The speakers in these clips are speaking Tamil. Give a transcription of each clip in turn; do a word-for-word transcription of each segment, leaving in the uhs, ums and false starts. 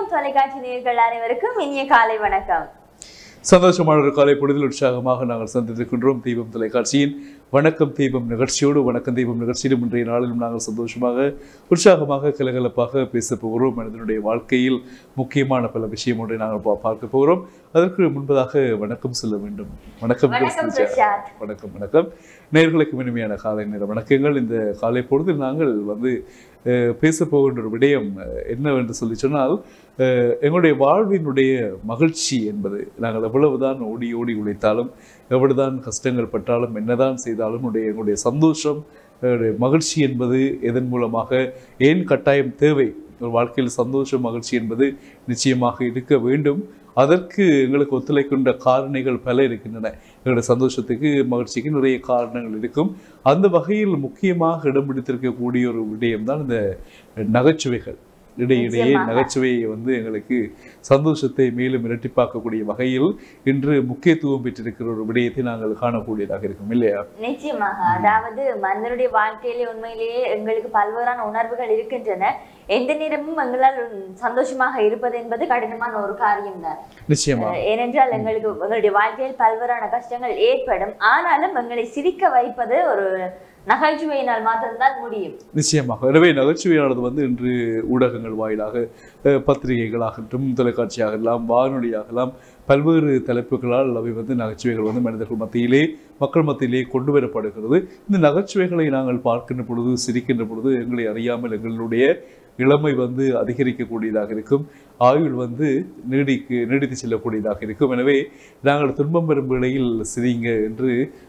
தீபம் தொலைக்காட்சி நேயர்கள் அனைவருக்கும் இனிய காலை வணக்கம். சந்தோஷமான ஒரு காலை பொழுதில் உற்சாகமாக நாங்கள் சந்தித்திருக்கின்றோம். தீபம் தொலைக்காட்சியின் வணக்கம் தீபம் நிகழ்ச்சியோடு வணக்கம் தீபம் நிகழ்ச்சியிலும் இன்றைய நாளிலும் நாங்கள் சந்தோஷமாக உற்சாகமாக கலகலப்பாக பேச போகிறோம். மனிதனுடைய வாழ்க்கையில் முக்கியமான பல விஷயம் ஒன்றை நாங்கள் பார்க்க போகிறோம். அதற்கு முன்பதாக வணக்கம் சொல்ல வேண்டும். வணக்கம் வணக்கம் வணக்கம் நேயர்களுக்கு இனிமையான காலை நேர வணக்கங்கள். இந்த காலை பொழுதில் நாங்கள் வந்து பேச போகின்ற ஒரு விடயம் என்னவென்று சொல்லி சொன்னால், எங்களுடைய வாழ்வினுடைய மகிழ்ச்சி என்பது நாங்கள் எவ்வளவுதான் ஓடி ஓடி உழைத்தாலும், எவ்வளவுதான் கஷ்டங்கள் பட்டாலும், என்னதான் செய்தாலும் உடைய எங்களுடைய சந்தோஷம், மகிழ்ச்சி என்பது எதன் மூலமாக ஏன் கட்டாயம் தேவை? ஒரு வாழ்க்கையில் சந்தோஷம் மகிழ்ச்சி என்பது நிச்சயமாக இருக்க வேண்டும். அதற்கு எங்களுக்கு ஒத்துழைக்கின்ற காரணிகள் பல இருக்கின்றன. எங்களுடைய சந்தோஷத்துக்கு மகிழ்ச்சிக்கு நிறைய காரணங்கள் இருக்கும். அந்த வகையில் முக்கியமாக இடம் பிடித்திருக்கக்கூடிய ஒரு விடயம்தான் இந்த நகைச்சுவைகள். இடையிடையே நகைச்சுவையை வந்து எங்களுக்கு சந்தோஷத்தை மேலும் இரட்டிப்பாக்கக்கூடிய வகையில் இன்று முக்கியத்துவம் பெற்றிருக்கிற ஒரு விடயத்தை நாங்கள் காணக்கூடியதாக இருக்கும் இல்லையா? நிச்சயமாக. அதாவது மனிதனுடைய வாழ்க்கையிலே உண்மையிலேயே எங்களுக்கு பல்வேறான உணர்வுகள் இருக்கின்றன. எந்த நேரமும் எங்களால் சந்தோஷமாக இருப்பது என்பது கடினமான ஒரு காரியம் தான். நிச்சயமா. ஏனென்றால் எங்களுக்கு எங்களுடைய வாழ்க்கையில் பல்வேறான கஷ்டங்கள் ஏற்படும். ஆனாலும் எங்களை சிரிக்க வைப்பது ஒரு நகைச்சுவையினால் மாத்திரம்தான் முடியும். நிச்சயமாக. எனவே நகைச்சுவையானது வந்து இன்று ஊடகங்கள் வாயிலாக, பத்திரிகைகளாகட்டும், தொலைக்காட்சியாகலாம், வானொலியாகலாம், பல்வேறு தலைப்புகளால் அவை வந்து நகைச்சுவைகள் வந்து மனிதர்கள் மத்தியிலே, மக்கள் மத்தியிலே கொண்டு வரப்படுகிறது. இந்த நகைச்சுவைகளை நாங்கள் பார்க்கின்ற பொழுது, சிரிக்கின்ற பொழுது எங்களை அறியாமல் எங்களுடைய இளமை வந்து அதிகரிக்கக்கூடியதாக இருக்கும். ஆயுள் வந்து நீடிக்கு நீடித்து செல்லக்கூடியதாக இருக்கும். எனவே நாங்கள் துன்பம் பெறும் வேளையில் சிரிங்க என்று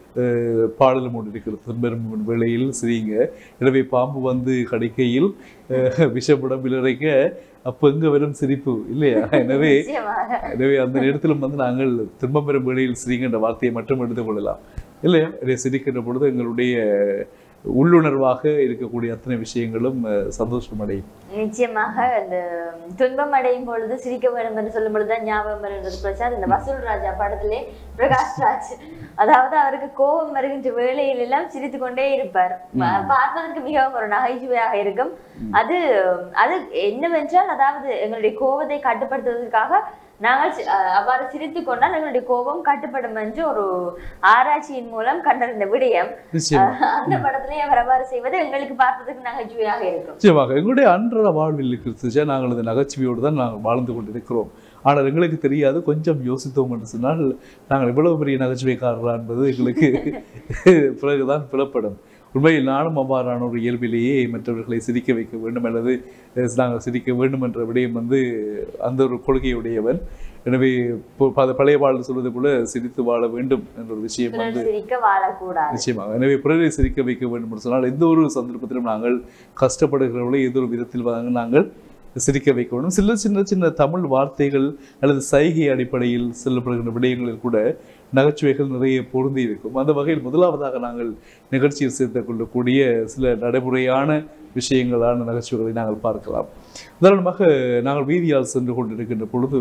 பாடலும் ஒன்று இருக்கிறது. துன்பம் வேளையில் சிரிங்க, எனவே பாம்பு வந்து கடிக்கையில் விஷப்படம் விளைக்க அப்போ எங்க வெறும் சிரிப்பு இல்லையா? எனவே எனவே அந்த நேரத்திலும் வந்து நாங்கள் துன்பம் பெறும் வேளையில் சிரிங்கின்ற வார்த்தையை மட்டும் எடுத்துக் கொள்ளலாம் இல்லையா? இதை சிரிக்கின்ற பொழுது எங்களுடைய உள்ளுணர்வாக இருக்கக்கூடிய அத்தனை விஷயங்களும் சந்தோஷம் அடையும். நிச்சயமாக. இந்த துன்பம் அடையும் பொழுது சிரிக்க வேண்டும் என்று சொல்லும் பொழுதுதான் ஞாபகம் வருகிறது பிரசாத். இந்த வசூல் ராஜா படத்திலே பிரகாஷ் ராஜ், அதாவது அவருக்கு கோபம் வருகின்ற வேளையில் எல்லாம் சிரித்து கொண்டே இருப்பார். பார்ப்பதற்கு மிகவும் ஒரு நகைச்சுவையாக இருக்கும். அது அது என்னவென்றால், அதாவது எங்களுடைய கோபத்தை கட்டுப்படுத்துவதற்காக நாங்கள் அவ்வாறு சிரித்து கொண்டால் எங்களுடைய கோபம் கட்டுப்படும் என்று ஒரு ஆராய்ச்சியின் மூலம் கண்டறிந்த விடயம். அந்த படத்திலே அவர் அவ்வாறு செய்வது எங்களுக்கு பார்ப்பதற்கு நகைச்சுவையாக இருக்கும். நிச்சயமாக. எங்களுடைய அன்றாட வாழ்வில் இருக்கிறது நாங்கள் இந்த நகைச்சுவையோடு தான் நாங்கள் வாழ்ந்து கொண்டிருக்கிறோம். ஆனால் எங்களுக்கு தெரியாது. கொஞ்சம் யோசித்தோம் என்று சொன்னால் நாங்கள் இவ்வளவு பெரிய நகைச்சுவைக்காரர்களா என்பது எங்களுக்கு பிறகுதான் புலப்படும். உண்மையில் நானும் அவ்வாறான ஒரு இயல்பிலேயே மற்றவர்களை சிரிக்க வைக்க வேண்டும் அல்லது நாங்கள் சிரிக்க வேண்டும் என்ற விடயம் வந்து அந்த ஒரு கொள்கையுடையவன். எனவே பழைய வாழ்ந்து சொல்வது போல சிரித்து வாழ வேண்டும் என்ற ஒரு விஷயம் வந்து நிச்சயமாக. எனவே பிறரை சிரிக்க வைக்க வேண்டும் என்று சொன்னால் எந்த ஒரு சந்தர்ப்பத்திலும் நாங்கள் கஷ்டப்படுகிறவர்களை ஏதோ ஒரு விதத்தில் நாங்கள் சிரிக்க வைக்க வேண்டும். சில சின்ன சின்ன தமிழ் வார்த்தைகள் அல்லது சைகை அடிப்படையில் சொல்லப்படுகின்ற விடயங்களில் கூட நகைச்சுவைகள் நிறைய பொருந்தி இருக்கும். அந்த வகையில் முதலாவதாக நாங்கள் நிகழ்ச்சியில் சேர்த்து கொள்ளக்கூடிய சில நடைமுறையான விஷயங்களான நகைச்சுவைகளை நாங்கள் பார்க்கலாம். உதாரணமாக, நாங்கள் வீதியால் சென்று கொண்டிருக்கின்ற பொழுது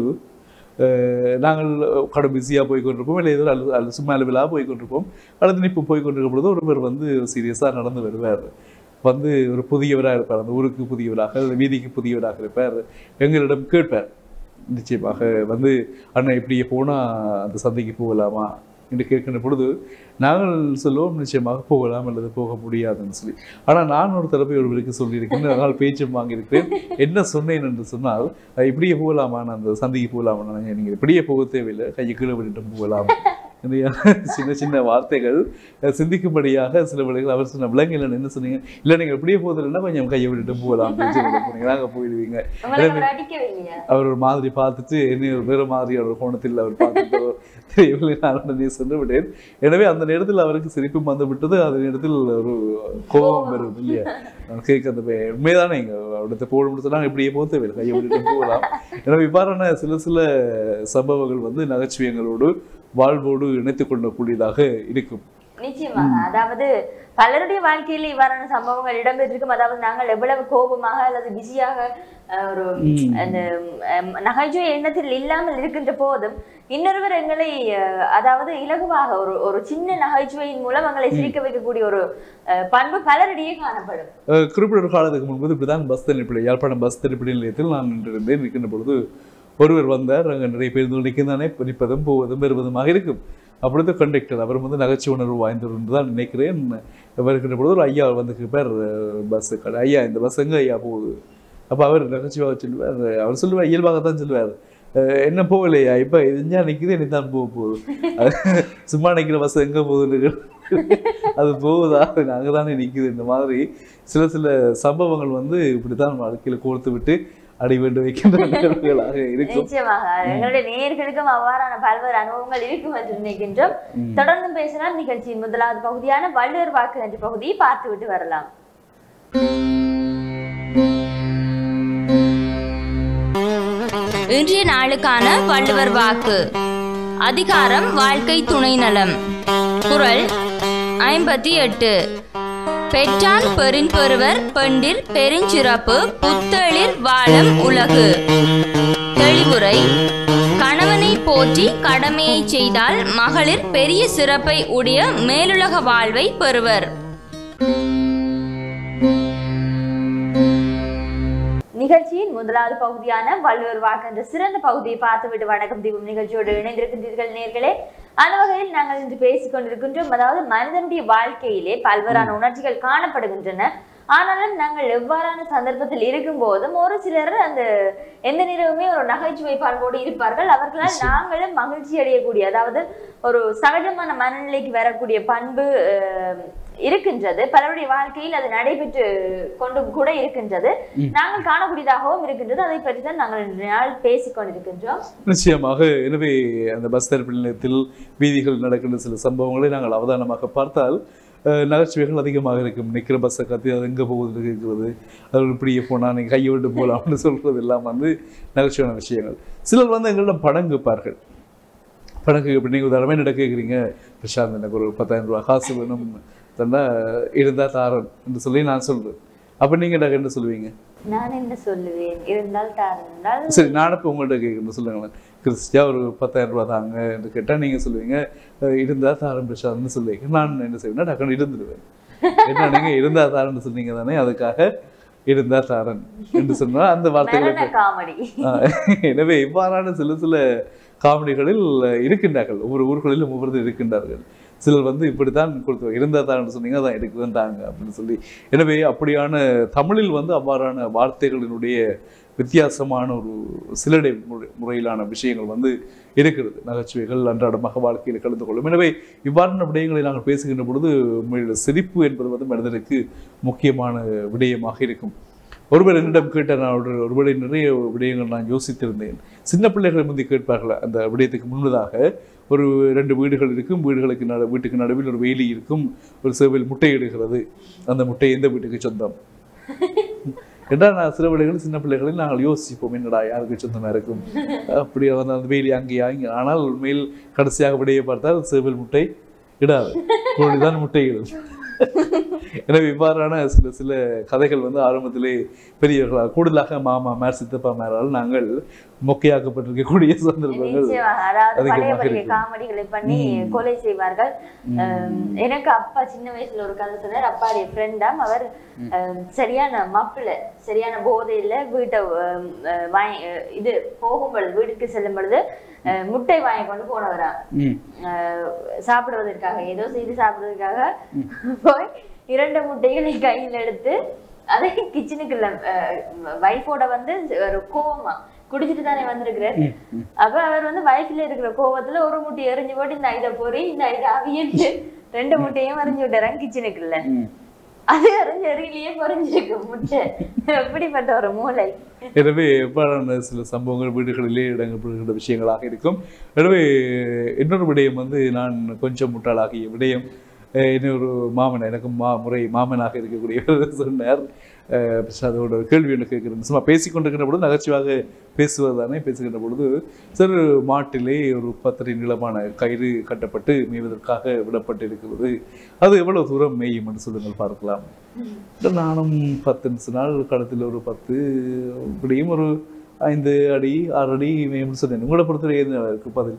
நாங்கள் கடை பிஸியாக போய்கொண்டிருப்போம், இல்லை ஏதோ அல்லது அல்லது சும்மா அளவிலாக போய்கொண்டிருப்போம். அல்லது இப்போ போய்கொண்டிருக்கும் பொழுது ஒருவர் வந்து சீரியஸாக நடந்து வருவார். வந்து ஒரு புதியவராக இருப்பார், அந்த ஊருக்கு புதியவராக, அந்த வீதிக்கு புதியவராக இருப்பார். எங்களிடம் கேட்பார். நிச்சயமாக வந்து, அண்ணன் இப்படியே போனால் அந்த சந்தைக்கு போகலாமா என்று கேட்கின்ற பொழுது நாங்கள் சொல்லுவோம், நிச்சயமாக போகலாம் அல்லது போக முடியாதுன்னு சொல்லி. ஆனால் நான் ஒரு தடவை ஒருவருக்கு சொல்லியிருக்கேன், அதனால் பேச்சும் வாங்கியிருக்கிறேன். என்ன சொன்னேன் என்று சொன்னால், இப்படியே போகலாமா, நான் அந்த சந்தைக்கு போகலாமா, நீங்கள் இப்படியே போக தேவையில்லை, கையை கீழே விட்டு போகலாம். சின்ன சின்ன வார்த்தைகள் சிந்திக்கும்படியாக சில விலைகள் அவர் சொன்ன விலங்கு இல்லை. என்ன சொன்னீங்க? இல்லை, நீங்கள் இப்படியே போதில்லைன்னா கொஞ்சம் கையை விட்டுட்டு போகலாம் போனீங்க, நாங்கள் போயிடுவீங்க. அவர் ஒரு மாதிரி பார்த்துட்டு என்ன வேறு மாதிரியான ஒரு கோணத்தில் அவர் பார்த்துட்டு தெரியவில்லை, நான் சென்று விட்டேன். எனவே அந்த நேரத்தில் அவருக்கு சிரிப்பும் வந்து விட்டது. அந்த நேரத்தில் ஒரு கோபம் வருது இல்லையா? கேட்க அந்த உண்மைதானே, இங்கே அடுத்த போட முடிச்சா இப்படியே போக தேவையில்லை, கையை விட்டுட்டு போகலாம். எனவே இவ்வாறான சில சில சம்பவங்கள் வந்து நகைச்சுவைகளோடு வாழ்வோடு இணைத்துக் கொள்ளக்கூடியதாக இருக்கும். நிச்சயமாக. அதாவது பலருடைய வாழ்க்கையில இவ்வாறான சம்பவங்கள் இடம்பெற்றிருக்கும். அதாவது நாங்கள் எவ்வளவு கோபமாக அல்லது பிஸியாக ஒரு அந்த நகைச்சுவை எண்ணத்தில் இல்லாமல் இருக்கின்ற போதும் இன்னொருவர் எங்களை அதாவது இலகுவாக ஒரு ஒரு சின்ன நகைச்சுவையின் மூலம் எங்களை சிரிக்க வைக்கக்கூடிய ஒரு பண்பு பலரிடையே காணப்படும். குறிப்பிட்ட ஒரு காலத்துக்கு முன்பு இப்படிதான் பஸ் தனிப்படை யாழ்ப்பாணம் பஸ் தனிப்படை நிலையத்தில் நான் நின்றிருந்தேன். நிற்கின்ற பொழுது ஒருவர் வந்தார். அங்கே நிறைய பேருந்து நிற்கின்றானே நிற்பதும் போவதும் வருவதுமாக இருக்கும். அப்பொழுது கண்டக்டர் அவர் வந்து நகைச்சுவை உணர்வு வாய்ந்தவர் என்று தான் நினைக்கிறேன். வருகின்ற பொழுது ஒரு ஐயா வந்து பேர் பஸ்ஸு கடை ஐயா இந்த பஸ் எங்கே ஐயா போகுது. அப்போ அவர் நகைச்சுவாக சொல்லுவார். அவர் சொல்லுவார் இயல்பாகத்தான் சொல்லுவார், என்ன போகலையா இப்போ இதுஞ்சா நிற்குது எனக்கு தான் போக போகுது, சும்மா நிற்கிற பஸ் எங்கே போகுதுன்னு அது போகுதா அங்கே தானே நிற்குது. இந்த மாதிரி சில சில சம்பவங்கள் வந்து இப்படித்தான் வாழ்க்கையில் கோர்த்து விட்டு அடி வேண்டு வைக்கின்ற நிகழ்வுகளாக இருக்கும். நிச்சயமாக எங்களுடைய நேயர்களுக்கும் அவ்வாறான பல்வேறு அனுபவங்கள் இருக்கும் என்று நினைக்கின்றோம். தொடர்ந்து பேசினால் நிகழ்ச்சியின் முதலாவது பகுதியான வள்ளுவர் வாக்கு என்ற பகுதியை பார்த்து விட்டு வரலாம். இன்றைய நாளுக்கான வள்ளுவர் வாக்கு. அதிகாரம் வாழ்க்கை துணை நலம். குறள் ஐம்பத்தி எட்டு. பெற்றான் பெறின் பெறுவர் பெண்டிர் பெருஞ்சிறப்பு புத்தளிர் வாழும் உலகு. தெளிவுரை. கணவனை போற்றி கடமையை செய்தால் மகளிர் பெரிய சிறப்பை உடைய மேலுலக வாழ்வை பெறுவர். நிகழ்ச்சியின் முதலாவது பகுதியான வள்ளுவர் வாக்கு என்ற சிறந்த பகுதியை பார்த்துவிட்டு வணக்கம் தீபம் நிகழ்ச்சியோடு இணைந்திருக்கின்றீர்கள் நேர்களே. அந்த வகையில் நாங்கள் இன்று பேசிக் கொண்டிருக்கின்றோம். அதாவது மனிதனுடைய வாழ்க்கையிலே பல்வேறான உணர்ச்சிகள் காணப்படுகின்றன. ஆனாலும் நாங்கள் எவ்வாறான சந்தர்ப்பத்தில் இருக்கும் போதும் ஒரு சிலர் அந்த எந்த நேரமுமே ஒரு நகைச்சுவை பண்போடு இருப்பார்கள். அவர்களால் நாங்களும் மகிழ்ச்சி அடையக்கூடிய அதாவது ஒரு சகஜமான மனநிலைக்கு வரக்கூடிய பண்பு இருக்கின்றது. பலருடைய வாழ்க்கையில் அது நடைபெற்று கொண்டு கூட இருக்கின்றது, நாங்கள் காணக்கூடியதாகவும் இருக்கின்றது. அதை பற்றி தான் நாங்கள் இன்று நாள் பேசிக் கொண்டிருக்கின்றோம். நிச்சயமாக. எனவே அந்த பஸ் தரப்பு நிலையத்தில் வீதிகள் நடக்கின்ற சில சம்பவங்களை நாங்கள் அவதானமாக பார்த்தால் நகைச்சுவைகள் அதிகமாக இருக்கும். நிற்கிற பஸ்ஸை கத்தி அது எங்கே போகுது இருக்கிறது, அது இப்படியே போனால் நீங்கள் கையை விட்டு போகலாம்னு சொல்கிறது எல்லாம் வந்து நகைச்சுவையான விஷயங்கள். சிலர் வந்து எங்களிடம் பணம் கேட்பார்கள். பணம் கேட்க நீங்கள் உதாரணமே என்ன கேட்குறீங்க, பிரசாந்த் எனக்கு ஒரு பத்தாயிரம் ரூபா காசு வேணும் தந்தா இருந்தால் தாரன் என்று சொல்லி நான் சொல்கிறேன். அப்போ நீங்கள் எனக்கு என்ன சொல்லுவீங்க? நான் என்ன சொல்லுவேன், இருந்தால் தாரன். சரி, நான் இப்போ உங்கள்கிட்ட கேட்குறேன் சொல்லுங்களேன். கிறிஸ்டியா ஒரு பத்தாயிரம் ரூபா தாங்க என்று கேட்டால் நீங்கள் சொல்லுவீங்க இருந்தால் தாரன் பிரசாத்னு சொல்லுவீங்க. நான் என்ன செய்வேன்னா டக்குன்னு இருந்துடுவேன். என்ன நீங்கள் இருந்தால் தாரன்னு சொன்னீங்க தானே, அதுக்காக இருந்தா தாரன் என்று சொன்னால் அந்த வார்த்தைகள். எனவே இவ்வாறான சில சில காமெடிகளில் இருக்கின்றார்கள். ஒவ்வொரு ஊர்களிலும் ஒவ்வொரு இருக்கின்றார்கள். சிலர் வந்து இப்படித்தான் கொடுத்து இருந்தா தான் சொன்னீங்க அதான் எடுக்குதான் தாங்க அப்படின்னு சொல்லி. எனவே அப்படியான தமிழில் வந்து அவ்வாறான வார்த்தைகளினுடைய வித்தியாசமான ஒரு சிலடை முறையிலான விஷயங்கள் வந்து இருக்கிறது. நகைச்சுவைகள் அன்றாடமாக வாழ்க்கையில் கலந்து கொள்ளும். எனவே இவ்வாறான விடயங்களை நாங்கள் பேசுகின்ற பொழுது சிரிப்பு என்பது வந்து மனிதனுக்கு முக்கியமான விடயமாக இருக்கும். ஒருவர் என்னிடம் கேட்ட நான் ஒரு ஒருவரை நிறைய விடயங்கள் நான் யோசித்திருந்தேன். சின்ன பிள்ளைகளை முந்தி கேட்பார்கள். அந்த விடயத்துக்கு முன்னதாக ஒரு ரெண்டு வீடுகள் இருக்கும், வீடுகளுக்கு நட வீட்டுக்கு நடுவில் ஒரு வேலி இருக்கும், ஒரு சேவையில் முட்டை இடுகிறது, அந்த முட்டை எந்த வீட்டுக்கு சொந்தம் என்றால் நான் சில விடைகள் சின்ன பிள்ளைகளில் நாங்கள் யோசிப்போம், என்னடா யாருக்கு சொந்தமாக இருக்கும் அப்படி வந்து அந்த வேலி அங்கேயா இங்கே. ஆனால் உண்மையில் கடைசியாக விடையை பார்த்தால் சேவல் முட்டை இடாது, கோழிதான் முட்டை இடும். எனவே இவ்வாறான சில சில கதைகள் வந்து ஆரம்பத்திலே பெரியவர்களால் கூடுதலாக மாமா மேர் சித்தப்பா மேரால் நாங்கள் மொக்கையாக்கப்பட்டிருக்கக்கூடிய சந்தர்ப்பங்கள் காமெடிகளை பண்ணி கொலை செய்வார்கள். எனக்கு அப்பா சின்ன வயசுல ஒரு கதை சொன்னார். அப்பாடைய ஃப்ரெண்டாம் அவர் சரியான மாப்பிள்ள சரியான போதையில வீட்டை இது போகும் பொழுது வீட்டுக்கு செல்லும் பொழுது முட்டை வாங்கி கொண்டு போனவரா சாப்பிடுவதற்காக ஏதோ செய்து சாப்பிடுவதற்காக போய் இரண்டு முட்டைகளை கையில் எடுத்து அதை கிச்சனுக்குள்ள வைஃபோட வந்து ஒரு கோவமா குடிச்சிட்டு தானே வந்திருக்கிறார். அப்ப அவர் வந்து வைஃப்ல இருக்கிற கோவத்துல ஒரு முட்டை எரிஞ்சு போட்டு இந்த இதை பொறி இந்த இதை அவியன்ட்டு ரெண்டு முட்டையும் எரிஞ்சு விட்டுறாங்க கிச்சனுக்குள்ள. அது எரிஞ்சு எரியிலேயே பொறிஞ்சிருக்கு முட்டை. எப்படிப்பட்ட ஒரு மூளை. எனவே எவ்வாறான சில சம்பவங்கள் வீடுகளிலே இடங்கப்படுகின்ற விஷயங்களாக இருக்கும். எனவே இன்னொரு விடயம் வந்து நான் கொஞ்சம் முட்டாளாகிய விடயம். இன்னொரு மாமன் எனக்கு மா முறை மாமனாக இருக்கக்கூடியவர் சொன்னார், அதோட ஒரு கேள்வி ஒன்று கேட்குறேன். சும்மா பேசிக்கொண்டிருக்கிற பொழுது நகைச்சுவாக பேசுவது தானே, பேசுகின்ற பொழுது சார் மாட்டிலே ஒரு பத்தரை நீளமான கயிறு கட்டப்பட்டு மேய்வதற்காக விடப்பட்டு இருக்கிறது, அது எவ்வளவு தூரம் மேயும் என்று சொல்லுங்கள் பார்க்கலாம். நானும் பத்து நாள் களத்தில் ஒரு பத்து இப்படியும் ஒரு ஐந்து அடி ஆறு அடி மேயும் சொன்னேன். உங்களை பொறுத்தவரை இருக்கு பதில்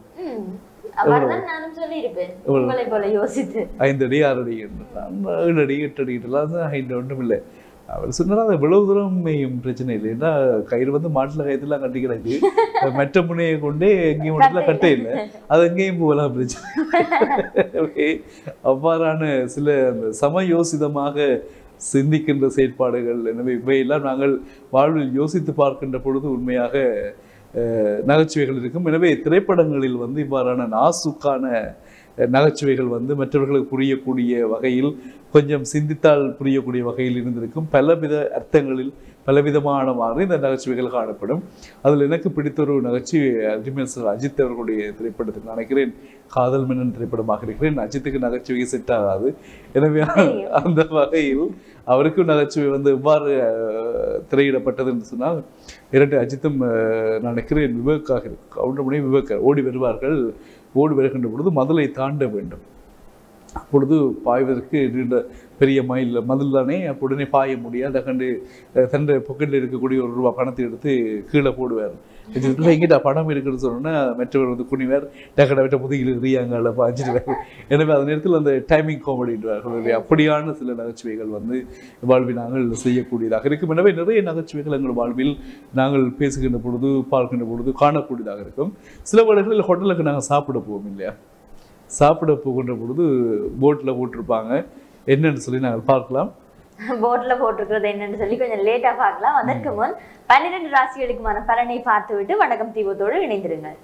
ஐந்து அடி ஆறு அடி ஏழு அடி எட்டு அடி எல்லாம் ஒன்றும் இல்லை. அவர் சொன்னாலும் அது இவ்வளவு தூரம் மேயும் பிரச்சனை இல்லை. ஏன்னா கயிறு வந்து மாட்டுல கயிறுலாம் கட்டிக்கிறாங்க, மெட்ட முனையை கொண்டே எங்கேயும் மட்டும் கட்ட இல்லை, அது எங்கேயும் போகலாம் பிரச்சனை. அவ்வாறான சில அந்த சமயோசிதமாக சிந்திக்கின்ற செயற்பாடுகள். எனவே இவையெல்லாம் நாங்கள் வாழ்வில் யோசித்து பார்க்கின்ற பொழுது உண்மையாக நகைச்சுவைகள் இருக்கும். எனவே திரைப்படங்களில் வந்து இவ்வாறான நாசுக்கான நகைச்சுவைகள் வந்து மற்றவர்களுக்கு புரியக்கூடிய வகையில், கொஞ்சம் சிந்தித்தால் புரியக்கூடிய வகையில் இருந்திருக்கும். பலவித அர்த்தங்களில் பலவிதமான மாதிரி இந்த நகைச்சுவைகள் காணப்படும். அதில் எனக்கு பிடித்த ஒரு நகைச்சுவை அஜித் அஜித் அவர்களுடைய திரைப்படத்தில் நினைக்கிறேன், காதல் மன்னன் திரைப்படமாக இருக்கிறேன். அஜித்துக்கு நகைச்சுவை செட் ஆகாது. எனவே அந்த வகையில் அவருக்கும் நகைச்சுவை வந்து எவ்வாறு திரையிடப்பட்டது என்று சொன்னால், இரண்டு அஜித்தும் நினைக்கிறேன் விவேக்காக இருக்கு, ஒன்று விவேக் ஓடி வருவார்கள். ஓடி வருகின்ற பொழுது மதிலை தாண்ட வேண்டும். அப்பொழுது பாய்வதற்கு நீண்ட பெரிய மயில் மதில் தானே, அப்போ உடனே பாய முடியாது. கண்டு தன் பொக்கெட்டில் இருக்கக்கூடிய ஒரு ரூபா பணத்தை எடுத்து கீழே போடுவார். எங்கிட்ட பணம் இருக்குன்னு சொன்னோன்னா மற்றவர் வந்து குனிவார், டக்கடை விட்ட முதுகில் எறியாங்க பாஞ்சிடுவார். எனவே அந்த நேரத்தில் அந்த டைமிங் காமெடின்றார்கள். அப்படியான சில நகைச்சுவைகள் வந்து வாழ்வில் நாங்கள் செய்யக்கூடியதாக இருக்கும். எனவே நிறைய நகைச்சுவைகள் எங்கள் வாழ்வில் நாங்கள் பேசுகின்ற பொழுது பார்க்கின்ற பொழுது காணக்கூடியதாக இருக்கும். சில வேளைகளில் ஹோட்டலுக்கு நாங்கள் சாப்பிட போவோம் இல்லையா, சாப்பிட போகின்ற பொழுது போட்டில் போட்டிருப்பாங்க, என்னன்னு சொல்லி நாங்கள் பார்க்கலாம். போட்ல போட்டிருக்கிறது என்னன்னு சொல்லி கொஞ்சம் லேட்டா பார்க்கலாம். அதற்கு முன் பன்னிரண்டு ராசிகளுக்குமான பலனை பார்த்துவிட்டு வணக்கம் தீபத்தோடு இணைந்திருங்கள்.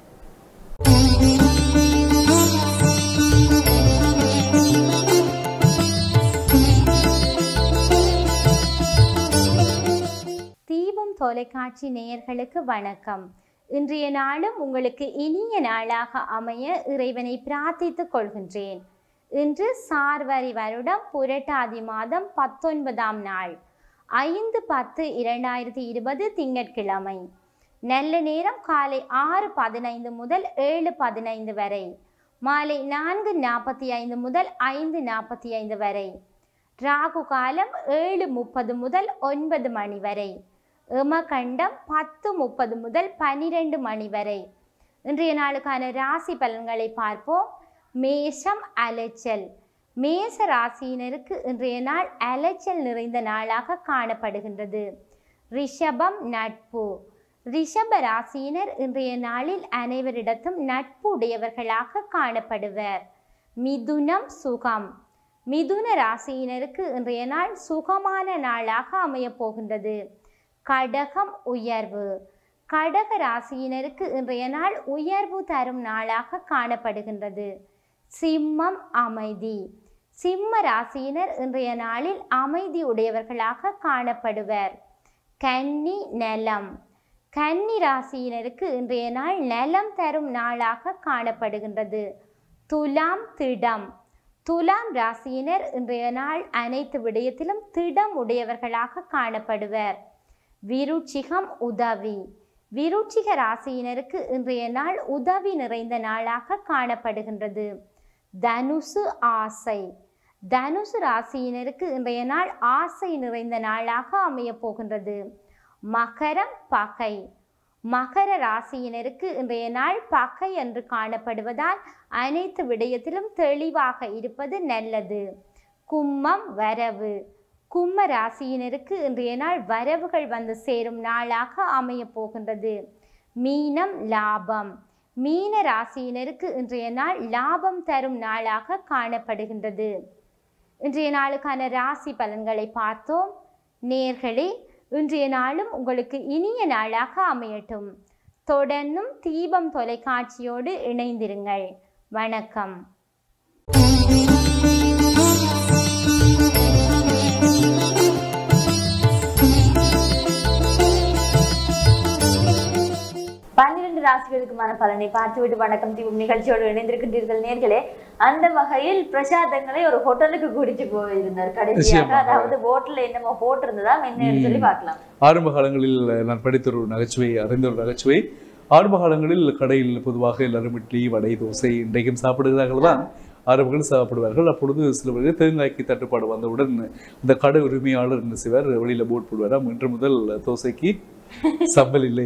தீபம் தொலைக்காட்சி நேயர்களுக்கு வணக்கம். இன்றைய நாளும் உங்களுக்கு இனிய நாளாக அமைய இறைவனை பிரார்த்தித்துக் கொள்கின்றேன். இன்று சார்வரி வருடம் புரட்டாதி மாதம் பத்தொன்பதாம் நாள், ஐந்து பத்து இரண்டாயிரத்தி இருபது திங்கட்கிழமை. நல்ல நேரம் காலை ஆறு பதினைந்து முதல் ஏழு பதினைந்து வரை, மாலை நான்கு நாற்பத்தி ஐந்து முதல் ஐந்து நாற்பத்தி ஐந்து வரை. ராகு காலம் ஏழு முப்பது முதல் ஒன்பது மணி வரை. எமகண்டம் பத்து முப்பது முதல் பன்னிரெண்டு மணி வரை. இன்றைய நாளுக்கான ராசி பலன்களை பார்ப்போம். மேஷம் அலைச்சல். மேச ராசியினருக்கு இன்றைய நாள் அலைச்சல் நிறைந்த நாளாக காணப்படுகின்றது. ரிஷபம் நட்பு. ரிஷப ராசியினர் இன்றைய நாளில் அனைவரிடத்தும் நட்பு உடையவர்களாக காணப்படுவர். மிதுனம் சுகம். மிதுன ராசியினருக்கு இன்றைய நாள் சுகமான நாளாக அமைய போகின்றது. கடகம் உயர்வு. கடக ராசியினருக்கு இன்றைய நாள் உயர்வு தரும் நாளாக காணப்படுகின்றது. சிம்மம் அமைதி. சிம்ம ராசியினர் இன்றைய நாளில் அமைதி உடையவர்களாக காணப்படுவர். கன்னி நலம். கன்னி ராசியினருக்கு இன்றைய நாள் நலம் தரும் நாளாக காணப்படுகின்றது. துலாம் திடம். துலாம் ராசியினர் இன்றைய நாள் அனைத்து விடயத்திலும் திடம் உடையவர்களாக காணப்படுவர். விருச்சிகம் உதவி. விருச்சிக ராசியினருக்கு இன்றைய நாள் உதவி நிறைந்த நாளாக காணப்படுகின்றது. தனுசு ஆசை. தனுசு ராசியினருக்கு இன்றைய நாள் ஆசை நிறைந்த நாளாக அமைய போகின்றது. மகரம் பகை. மகர ராசியினருக்கு இன்றைய நாள் பகை என்று காணப்படுவதால் அனைத்து விடயத்திலும் தெளிவாக இருப்பது நல்லது. கும்மம் வரவு. கும்ம ராசியினருக்கு இன்றைய நாள் வரவுகள் வந்து சேரும் நாளாக அமைய போகின்றது. மீனம் லாபம். மீன ராசியினருக்கு இன்றைய நாள் லாபம் தரும் நாளாக காணப்படுகின்றது. இன்றைய நாளுக்கான ராசி பலன்களை பார்த்தோம். நேர்களே, இன்றைய நாளும் உங்களுக்கு இனிய நாளாக அமையட்டும். தொடர்ந்தும் தீபம் தொலைக்காட்சியோடு இணைந்திருங்கள். வணக்கம். பன்னிரண்டு ராசிகளுக்குமான பலனை பார்த்துவிட்டு வணக்கம் தீபம் நிகழ்ச்சியோடு இணைந்திருக்கின்றீர்கள் நேர்களே. அந்த வகையில் பிரசாதங்களை ஒரு ஹோட்டலுக்கு கூட்டிட்டு போயிருந்தார் கடைசியாக. அதாவது ஹோட்டல்ல என்னமோ போட்டிருந்ததா என்னன்னு சொல்லி பார்க்கலாம். ஆரம்ப காலங்களில் நான் படித்த ஒரு நகைச்சுவை, அறிந்த ஒரு நகைச்சுவை. ஆரம்ப காலங்களில் கடையில் பொதுவாக எல்லாரும் இட்லி, வடை, தோசை இன்றைக்கும் சாப்பிடுகிறார்கள் தான். ஆரம்பங்கள் சாப்பிடுவார்கள். அப்பொழுது சிலவர்கள் தேங்காய்க்கு தட்டுப்பாடு வந்தவுடன் இந்த கடை உரிமையாளர் என்ன செய்வார், வெளியில போர்ட் போடுவாராம், இன்று முதல் தோசைக்கு சம்பல் இல்லை,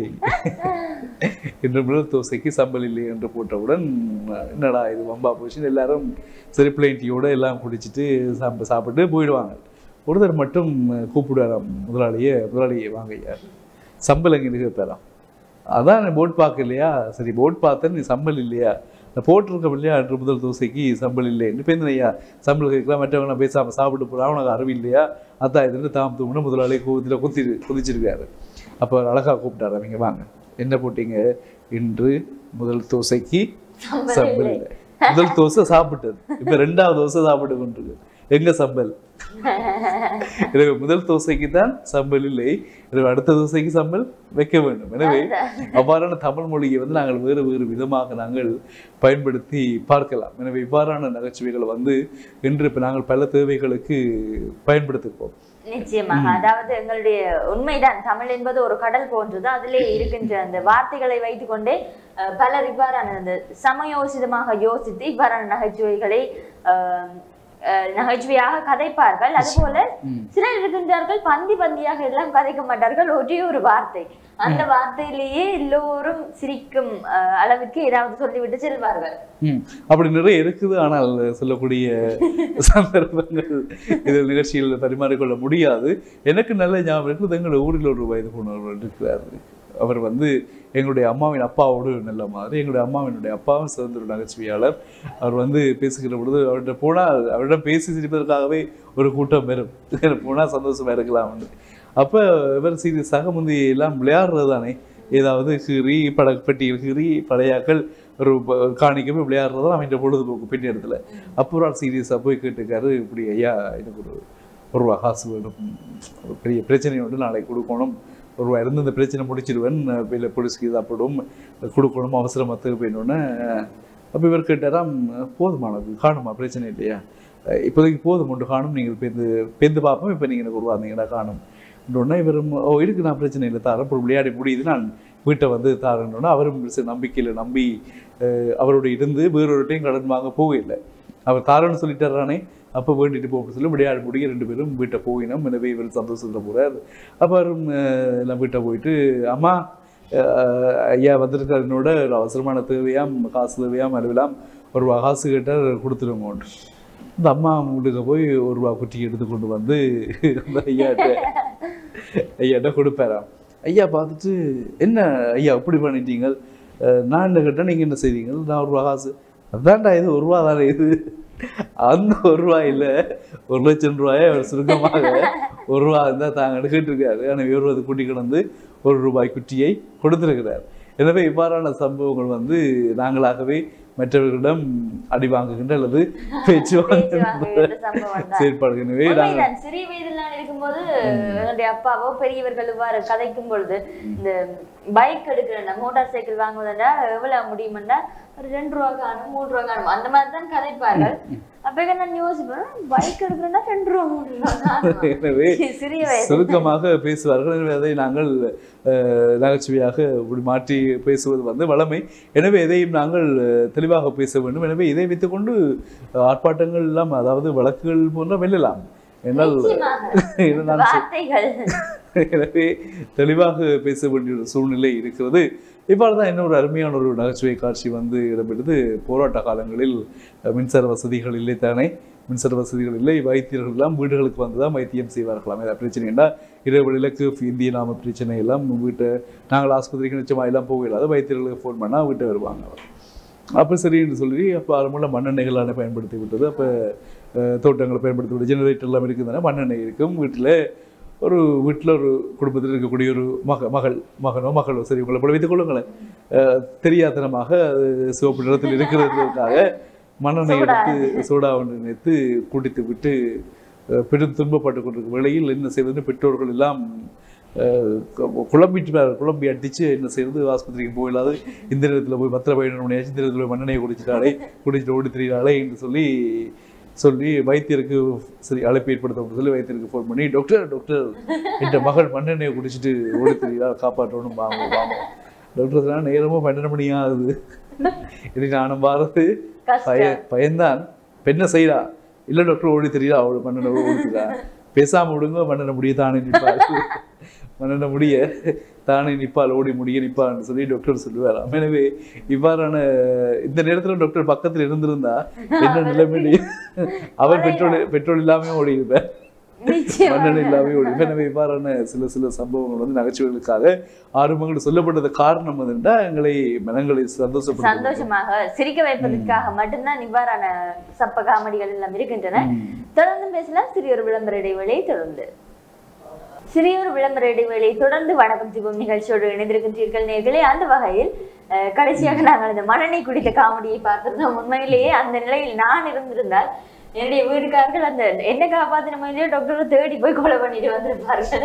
இன்று முதல் தோசைக்கு சம்பல் இல்லை என்று போட்டவுடன் என்னடா இது வம்பா போச்சுன்னு எல்லாரும் சரி பிளேண்டியோட எல்லாம் குடிச்சிட்டு சாப்பிட்டு சாப்பிட்டு போயிடுவாங்க. ஒருத்தர் மட்டும் கூப்பிடுவாராம் முதலாளியே, முதலாளியே வாங்கய்யா சம்பல் எங்கே கேட்பாராம். அதான் போட் பார்க்க இல்லையா, சரி போட் பார்த்தேன், நீ சம்பல் இல்லையா, போட்டிருக்க இல்லையா, அன்று முதல் தோசைக்கு சம்பல் இல்லை, இப்போ ஐயா சம்பல் கேட்கலாம், மற்றவங்க நான் பேசாமல் சாப்பிட்டு போகிறா, உனக்கு அறிவு இல்லையா, அதான் இதுன்னு தாம் தூங்கினா முதலாளி கோவத்தில் குத்தி குதிச்சிருக்காரு. அப்போ அழகாக கூப்பிட்டாரு, அவங்க வாங்க என்ன போட்டீங்க, இன்று முதல் தோசைக்கு சம்பல் இல்லை. முதல் தோசை சாப்பிட்டது, இப்போ ரெண்டாவது தோசை சாப்பிட்டு கொண்டிருக்கு, எங்க சம்பல், எனவே முதல் தோசைக்கு தான் சம்பல் இல்லை, எனவே அடுத்த தோசைக்கு சம்பல் வைக்க வேண்டும். எனவே அவ்வாறான தமிழ் மொழியை வந்து நாங்கள் வேறு வேறு விதமாக நாங்கள் பயன்படுத்தி பார்க்கலாம். எனவே இவ்வாறான நகைச்சுவைகளை வந்து இன்று இப்போ நாங்கள் பல தேவைகளுக்கு பயன்படுத்திப்போம். நிச்சயமாக, அதாவது எங்களுடைய உண்மைதான், தமிழ் என்பது ஒரு கடல் போன்றது. அதிலே இருக்கின்ற அந்த வார்த்தைகளை வைத்துக் கொண்டே பலர் இவ்வாறான அந்த சமயோசிதமாக யோசித்து இவ்வாறான நகைச்சுவைகளை அஹ் நகைச்சுவையாக கதைப்பார்கள். அதுபோல சிலர் இருக்கின்றார்கள் பந்தி பந்தியாக எல்லாம் கதைக்க மாட்டார்கள், ஒரே ஒரு வார்த்தை, அந்த வார்த்தையிலேயே எல்லோரும் சிரிக்கும் அளவுக்கு ஏதாவது சொல்லிவிட்டு செல்வார்கள். அப்படி நிறைய இருக்குது. ஆனால் சொல்லக்கூடிய சந்தர்ப்பங்கள் இதில் நிகழ்ச்சியில் பரிமாறிக்கொள்ள முடியாது. எனக்கு நல்ல ஞாபகம் இருக்குது, எங்களோட ஊரில் ஒரு வயது போனவர் இருக்கிறார். அவர் வந்து எங்களுடைய அம்மாவின் அப்பாவோடு நல்ல மாதிரி, எங்களுடைய அம்மாவினுடைய அப்பாவும் சிறந்த ஒரு நகைச்சுவையாளர். அவர் வந்து பேசுகிற பொழுது அவர்கிட்ட போனால் அவரிடம் பேசி சிரிப்பதற்காகவே ஒரு கூட்டம் பெறும், போனால் சந்தோஷமா இருக்கலாம். அப்போ இவர் சீரி சக முந்தி எல்லாம் விளையாடுறது தானே, ஏதாவது கீறி பட பெட்டியில் கீறி படையாக்கள் ஒரு காணிக்கவே விளையாடுறது தான் அவன் பொழுதுபோக்கு பெட்டி இடத்துல. அப்போ ஒரு ஆள் சீரியஸாக போய் கேட்டுக்காரு, இப்படி ஐயா எனக்கு ஒரு ஒரு ரூபா காசு வேணும், ஒரு பெரிய பிரச்சனையோடு நாளைக்கு கொடுக்கணும், ஒரு ரூபா இருந்து இந்த பிரச்சனை முடிச்சிடுவேன், இல்லை பொலிஸ்க்கு சாப்பிடும் கொடுக்கணும் அவசரமாக தேவைப்படணுன்னு. அப்போ இவர் கேட்டாராம், போதுமானது காணுமா, பிரச்சனை இல்லையா, இப்போதைக்கு போதும் ஒன்று காணும், நீங்கள் பேருந்து பேருந்து பார்ப்போம், இப்போ நீங்கள் எனக்கு ஒரு ரூபா இருந்தீங்கன்னா காணும் ஒன்றா. இவர் ஓ இருக்கு, நான் பிரச்சனை இல்லை தாரேன், இப்போ விளையாடி முடியுது, நான் வீட்டை வந்து தாரேன்னா அவரும் நம்பிக்கையில் நம்பி அவரோட இருந்து வேறொருட்டையும் கடன் வாங்க போகலை. அவர் தாரன்னு சொல்லிட்டாரானே, அப்போ வேண்டிட்டு போக சொல்லி விளையாட முடிய ரெண்டு பேரும் வீட்டை போயினோம். எனவே இவர் சந்தோஷத்தில் போகிறார். அப்புறம் எல்லாம் வீட்டை போயிட்டு, அம்மா ஐயா வந்திருக்கார், என்னோட ஒரு அவசரமான தேவையாம், காசு தேவையாம், அலுவலாம், ஒரு ரூபா காசு கேட்டால் கொடுத்துருவோம். இந்த அம்மா வீட்டுக்கு போய் ஒரு ரூபா குட்டி எடுத்து கொண்டு வந்து அந்த ஐயாட்ட ஐயாட்ட கொடுப்பாராம். ஐயா பார்த்துட்டு, என்ன ஐயா இப்படி பண்ணிட்டீங்க, நான் என்ன கேட்டேன், நீங்கள் என்ன செய்தீங்க, நான் ஒரு ரூபா காசு, அதான்டா இது ஒரு ரூபா தானே இது, அந்த ஒரு ரூபாய் இல்லை ஒரு லட்சம் ரூபாயை சுருக்கமாக ஒரு ரூபா இருந்தால் தாங்க எடுக்கிட்டு இருக்காரு. ஆனால் இவர் அது கூட்டி கிடந்து ஒரு ரூபாய் குட்டியை கொடுத்துருக்கிறார். எனவே இவ்வாறான சம்பவங்கள் வந்து நாங்களாகவே மற்றவர்களிடம் அடி வாங்குகின்ற அல்லது பேச்சுவாங்க செயற்பாடு. எனவே சிறிய வயதில் இருக்கும்போது என்னுடைய அப்பாவோ பெரியவர்கள் இவ்வாறு கதைக்கும் பொழுது, இந்த பைக் எடுக்கிறேன் மோட்டார் சைக்கிள் வாங்குவதா எவ்வளவு முடியுமெண்டா ஒரு ரெண்டு ரூபா காணும், மூணு ரூபா காணும், அந்த மாதிரி தான் கதைப்பார்கள். அப்ப நான் யோசிப்பேன், பைக் எடுக்கிறேன்னா ரெண்டு ரூபா மூணு ரூபா. எனவே சுருக்கமாக பேசுவார்கள். எனவே அதை நாங்கள் நகைச்சுவையாக இப்படி மாற்றி பேசுவது வந்து வளமை. எனவே இதையும் நாங்கள் தெளிவாக பேச வேண்டும். எனவே இதை வைத்துக்கொண்டு ஆர்ப்பாட்டங்கள் எல்லாம், அதாவது வழக்குகள் போன்ற வெல்லலாம். என்னால் எனவே தெளிவாக பேச வேண்டிய ஒரு சூழ்நிலை இருக்கிறது. இவ்வாறு தான் இன்னொரு அருமையான ஒரு நகைச்சுவை காட்சி வந்து இடம்பெறுது. போராட்ட காலங்களில் மின்சார வசதிகள் இல்லை தானே, மின்சார வசதிகள் இல்லை, வைத்தியர்கள் எல்லாம் வீடுகளுக்கு வந்து தான் வைத்தியம் செய்வார்களாம். ஏதாவது பிரச்சனைன்னா இரவு இலக்கு இந்திய நாம பிரச்சனை எல்லாம் வீட்டை நாங்கள் ஆஸ்பத்திரிக்கு நிச்சயமாக எல்லாம் போகலாது, வைத்தியர்களுக்கு ஃபோன் பண்ணால் வீட்டை வருவாங்க. அப்போ சரின்னு சொல்லி அப்போ ஆரம்பத்தில் மண்ணெண்ணெய்களான பயன்படுத்தி விட்டது. அப்போ தோட்டங்களை பயன்படுத்தி விட்டு ஜெனரேட்டர் எல்லாம் இருக்குதுன்னா மண்ணெண்ணெய் இருக்கும் வீட்டில். ஒரு வீட்டில் ஒரு குடும்பத்தில் இருக்கக்கூடிய ஒரு மக மகள் மகனோ மகளோ சரி உங்களை போல வைத்துக் கொள்ளுங்களேன், தெரியாதனமாக சிவப்பு நிறத்தில் இருக்கிறதுக்காக மண்ணெண்ணெய் எடுத்து சோடா ஒன்று நினைத்து குடித்து விட்டு பெரும் துன்பப்பட்டு கொண்டிருக்கும் வேளையில் என்ன செய்வதுன்னு பெற்றோர்கள் எல்லாம் குழம்பிட்டு குழம்பி அடிச்சு என்ன செய்யறது, ஆஸ்பத்திரிக்கு போயிடாது, இந்த நேரத்தில் போய் பத்திர பதினொன்று மணி ஆச்சு, இந்த நேரத்தில் போய் மண்ணெண்ணெயை குடிச்சிட்டாலே குடிச்சிட்டு ஓடி திரியிறாளே என்று சொல்லி சொல்லி வைத்தியருக்கு சரி அழைப்பு ஏற்படுத்த சொல்லி வைத்தியருக்கு ஃபோன் பண்ணி, டாக்டர் டாக்டர் என் மகள் மண்ணெண்ணெயை குடிச்சிட்டு ஓடி திரியிறா, காப்பாற்றணும் வாங்க வாங்க. டாக்டர் சொன்னா நேரமும் பன்னெண்டு மணி ஆகுது, இது நானும் பாரது பய பயந்தான் பெண்ணை செய்யறா, இல்லை டாக்டர் ஓடி தெரியுதா, அவளை மண்ணெண்ணை ஓடிக்கிறா, பேசாம விடுங்க, மண்ணெண்ணை முடிய தானே நிற்பாள், மண்ணெண்ணை முடிய தானே நிற்பால், ஓடி முடிய நிற்பான்னு சொல்லி டாக்டர் சொல்லுவார். எனவே இவ்வாறான இந்த நேரத்தில் டாக்டர் பக்கத்தில் இருந்திருந்தா என்ன நிலைமை, அவர் பெட்ரோல் பெட்ரோல் இல்லாமே ஓடி இருப்பார், மண்ணெண்ணை இல்லாமே ஓடி. எனவே இவ்வாறான சில சில சம்பவங்கள் வந்து நகைச்சுவைகளுக்காக ஆரம்பங்கள் சொல்லப்பட்டது காரணம் வந்துட்டா எங்களை மனங்களை சந்தோஷப்பட சந்தோஷமாக சிரிக்க வைப்பதற்காக மட்டும்தான் இவ்வாறான சப்ப காமெடிகள் எல்லாம் இருக்கின்றன. தொடர்ந்து பேசலாம் சிறிய ஒரு விளம்பர இடைவேளை. தொடர்ந்து சிறிய ஒரு விளம்பர இடைவேளை தொடர்ந்து வணக்கம் தீபம் நிகழ்ச்சியோடு இணைந்திருக்கின்றீர்கள் நேர்களே. அந்த வகையில் கடைசியாக நாங்கள் இந்த மண்ணெண்ணெய் குடித்த காமெடியை பார்த்திருந்தோம். உண்மையிலேயே அந்த நிலையில் நான் இருந்திருந்தால் என்னுடைய வீடுக்காரர்கள் அந்த என்ன காப்பாத்தின மாதிரியே டாக்டரை தேடி போய் கொலை பண்ணிட்டு வந்திருப்பார்கள்.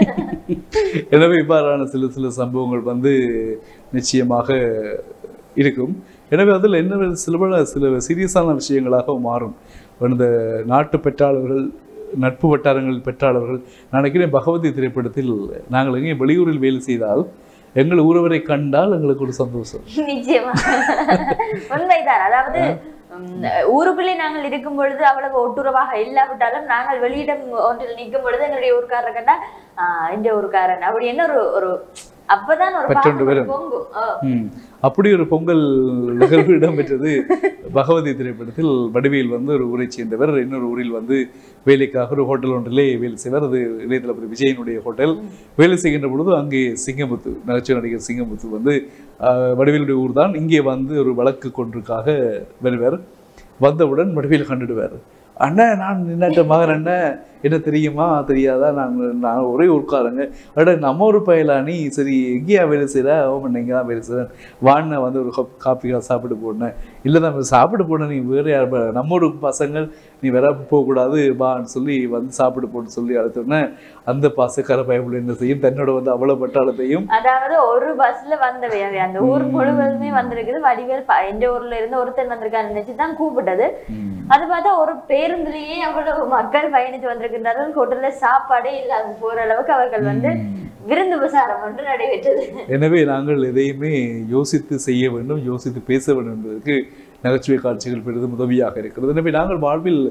எனவே இவ்வாறான சில சில சம்பவங்கள் வந்து நிச்சயமாக இருக்கும். எனவே அதில் என்ன சில சில சீரியஸான விஷயங்களாக மாறும். இந்த நாட்டு பெற்றாளர்கள், நட்பு வட்டாரங்கள் பெற்றாளர்கள், நான் நினைக்கிறேன் பகவதி திரைப்படத்தில் நாங்கள் எங்கே வெளியூரில் வேலை செய்தால் எங்கள் ஊரவரை கண்டால் எங்களுக்கு ஒரு சந்தோஷம். நிச்சயமா உண்மைதான். அதாவது ஊருக்குள்ளே நாங்கள் இருக்கும் பொழுது அவ்வளவு ஒட்டுறவாக இல்லாவிட்டாலும் நாங்கள் வெளியிடம் ஒன்றில் நிற்கும் பொழுது என்னுடைய ஊருக்காரரை கண்டா ஆஹ் இந்த ஊருக்காரன் அப்படி என்ன ஒரு ஒரு அப்பதான் ஒரு பொங்கும். அப்படி ஒரு பொங்கல் நிகழ்வு இடம்பெற்றது பகவதி திரைப்படத்தில். வடிவேல் வந்து ஒரு ஊரை சேர்ந்தவர், இன்னொரு ஊரில் வந்து வேலைக்காக ஒரு ஹோட்டல் ஒன்றிலே வேலை செய்வார். அது இளையதளபதி விஜயனுடைய ஹோட்டல். வேலை செய்கின்ற பொழுது அங்கே சிங்கமுத்து, நகைச்சுவை நடிகர் சிங்கமுத்து வந்து வடிவேலுடைய ஊர் தான். இங்கே வந்து ஒரு வழக்கு கொன்றுக்காக வருவார். வந்தவுடன் வடிவேல் கண்டுடுவார். அண்ணன் நான் நின்னாட்ட மகன் அண்ணன் என்ன தெரியுமா தெரியாதா, நான் நான் ஒரே ஊருக்காரங்க, அட நம்ம ஒரு பயலா நீ, சரி எங்கேயா வேலை செய்கிற, ஓமன் இங்கே தான் வேலை செய்கிறேன், வாண்ண வந்து ஒரு கப் காப்பிக்காக சாப்பிட்டு போனேன், இல்லை தான் சாப்பிட்டு போனேன், நீ வேறு யார் நம்ம ஒரு பசங்கள் நீ வேற போகக்கூடாது வான்னு சொல்லி வந்து சாப்பிட்டு போன்னு சொல்லி அழுத்தோன்னே அந்த பாசக்கார பயப்புள்ள என்ன செய்யும், தன்னோட வந்து அவ்வளவு பட்டாளத்தையும், அதாவது ஒரு பஸ்ல வந்தவை அந்த ஊர் முழுவதுமே வந்திருக்குது. வடிவேல் எந்த ஊர்ல இருந்து ஒருத்தன் வந்திருக்கான்னு நினைச்சுதான் கூப்பிட்டது. அது பார்த்தா ஒரு பேருந்துலயே அவ்வளவு மக்கள் பயணித்து வந்திருக்கின்றார்கள். ஹோட்டல்ல சாப்பாடே இல்லாம போற அளவுக்கு அவர்கள் வந்து விருந்து உபசாரம் ஒன்று நடைபெற்றது. எனவே நாங்கள் எதையுமே யோசித்து செய்ய வேண்டும், யோசித்து பேச வேண்டும் என்பதற்கு நகைச்சுவை காட்சிகள் பெரிதும் உதவியாக இருக்கிறது. எனவே நாங்கள் வாழ்வில்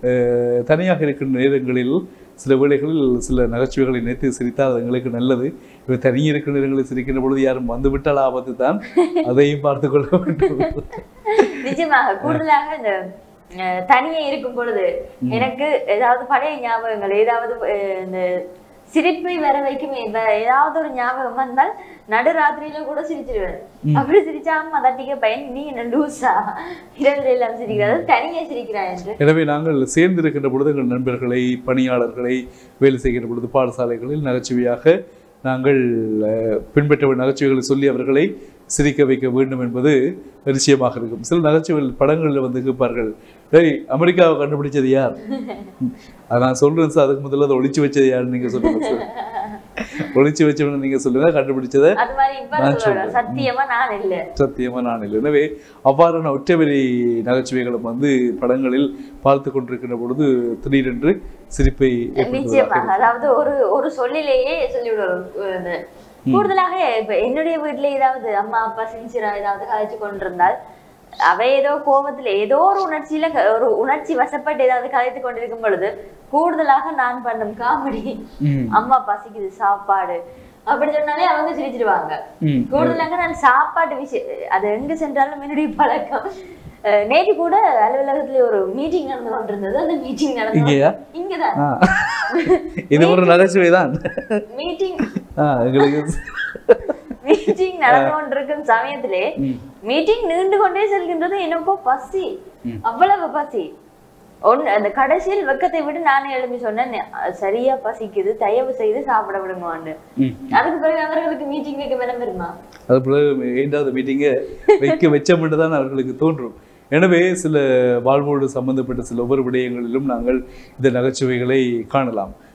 தனியாக இருக்கின்ற நேரங்களில் சில வேளைகளில் சில நகைச்சுவைகளை நினைத்து சிரித்தால் அது எங்களுக்கு நல்லது. இவை தனியாக இருக்கிற நேரங்களில் சிரிக்கின்ற பொழுது யாரும் வந்துவிட்டால் ஆபத்து தான், அதையும் பார்த்து கொள்ள வேண்டும். நிச்சயமாக கூடுதலாக இந்த தனியே இருக்கும் பொழுது எனக்கு ஏதாவது பழைய ஞாபகங்கள், ஏதாவது இந்த சிரிப்பை வர வைக்கும் ஏதாவது ஒரு ஞாபகம் வந்தால் நடுராத்திரியில கூட சிரிச்சிருவேன். அப்படி சிரிச்சாம அதட்டிக்க பயன் நீ என்ன லூசா இரவில் எல்லாம் சிரிக்கிறாரு, தனியே சிரிக்கிறான் என்று. எனவே நாங்கள் சேர்ந்து இருக்கின்ற பொழுது எங்கள் நண்பர்களை, பணியாளர்களை, வேலை செய்கின்ற பொழுது பாடசாலைகளில் நகைச்சுவையாக நாங்கள் பின்பற்ற நகைச்சுவைகளை சொல்லி அவர்களை சிரிக்க வைக்க வேண்டும் என்பது நிச்சயமாக இருக்கும். சில நகைச்சுவைகள் படங்களில் வந்து கேட்பார்கள், டேய் அமெரிக்காவை கண்டுபிடிச்சது யார், அதை நான் சொல்றேன் சார், அதுக்கு முதல்ல அதை ஒழிச்சு வச்சது யாருன்னு நீங்க சொல்லுங்க சார், ஒழிச்சு வச்சவங்க நீங்க சொல்லுங்க, கண்டுபிடிச்சதை சத்தியமா நான் இல்லை சத்தியமா நான் இல்லை. எனவே அவ்வாறான ஒற்றைவெளி நகைச்சுவைகளும் வந்து படங்களில் பார்த்து கொண்டிருக்கின்ற பொழுது திடீரென்று சிரிப்பை நிச்சயமாக, அதாவது ஒரு ஒரு சொல்லிலேயே சொல்லிவிடுவார். கூடுதலாக இப்ப என்னுடைய வீட்டுல ஏதாவது அம்மா அப்பா சின்சியரா ஏதாவது கதைச்சு கொண்டிருந்தால் அவை ஏதோ கோபத்துல ஏதோ ஒரு உணர்ச்சியில ஒரு உணர்ச்சி வசப்பட்டு ஏதாவது கதைத்து கொண்டிருக்கும் பொழுது கூடுதலாக நான் பண்ணும் காமெடி, அம்மா பசிக்குது சாப்பாடு அப்படி சொன்னாலே அவங்க சிரிச்சிடுவாங்க. கூடுதலாக நான் சாப்பாட்டு விஷயம் அது எங்க சென்றாலும் என்னுடைய பழக்கம். நேற்று கூட அலுவலகத்துல ஒரு மீட்டிங் நடந்து கொண்டிருந்தது. அந்த மீட்டிங் நடந்து இங்கதான், இது ஒரு நகைச்சுவை தான். மீட்டிங் மீட்டிங் நடந்து கொண்டிருக்கும் சமயத்திலே மீட்டிங் நீண்டு கொண்டே செல்கின்றது. எனக்கோ பசி, அவ்வளவு பசி. ஒன்னு அந்த கடைசியில் வெக்கத்தை விட்டு நானே எழுப்பி சொன்னேன், சரியா பசிக்குது, தயவு செய்து சாப்பிட விடுங்கன்னு. அதுக்கு பிறகு அவர்களுக்கு மீட்டிங் வைக்க விளம்பரம் வருமா, அது பிறகு ஏண்டாவது மீட்டிங்க வைக்க வச்ச மட்டும் தான் அவர்களுக்கு தோன்றும். எனவே சில வாழ்வோடு சம்பந்தப்பட்ட சில ஒவ்வொரு விடயங்களிலும் நாங்கள் இந்த நகைச்சுவைகளை காணலாம்.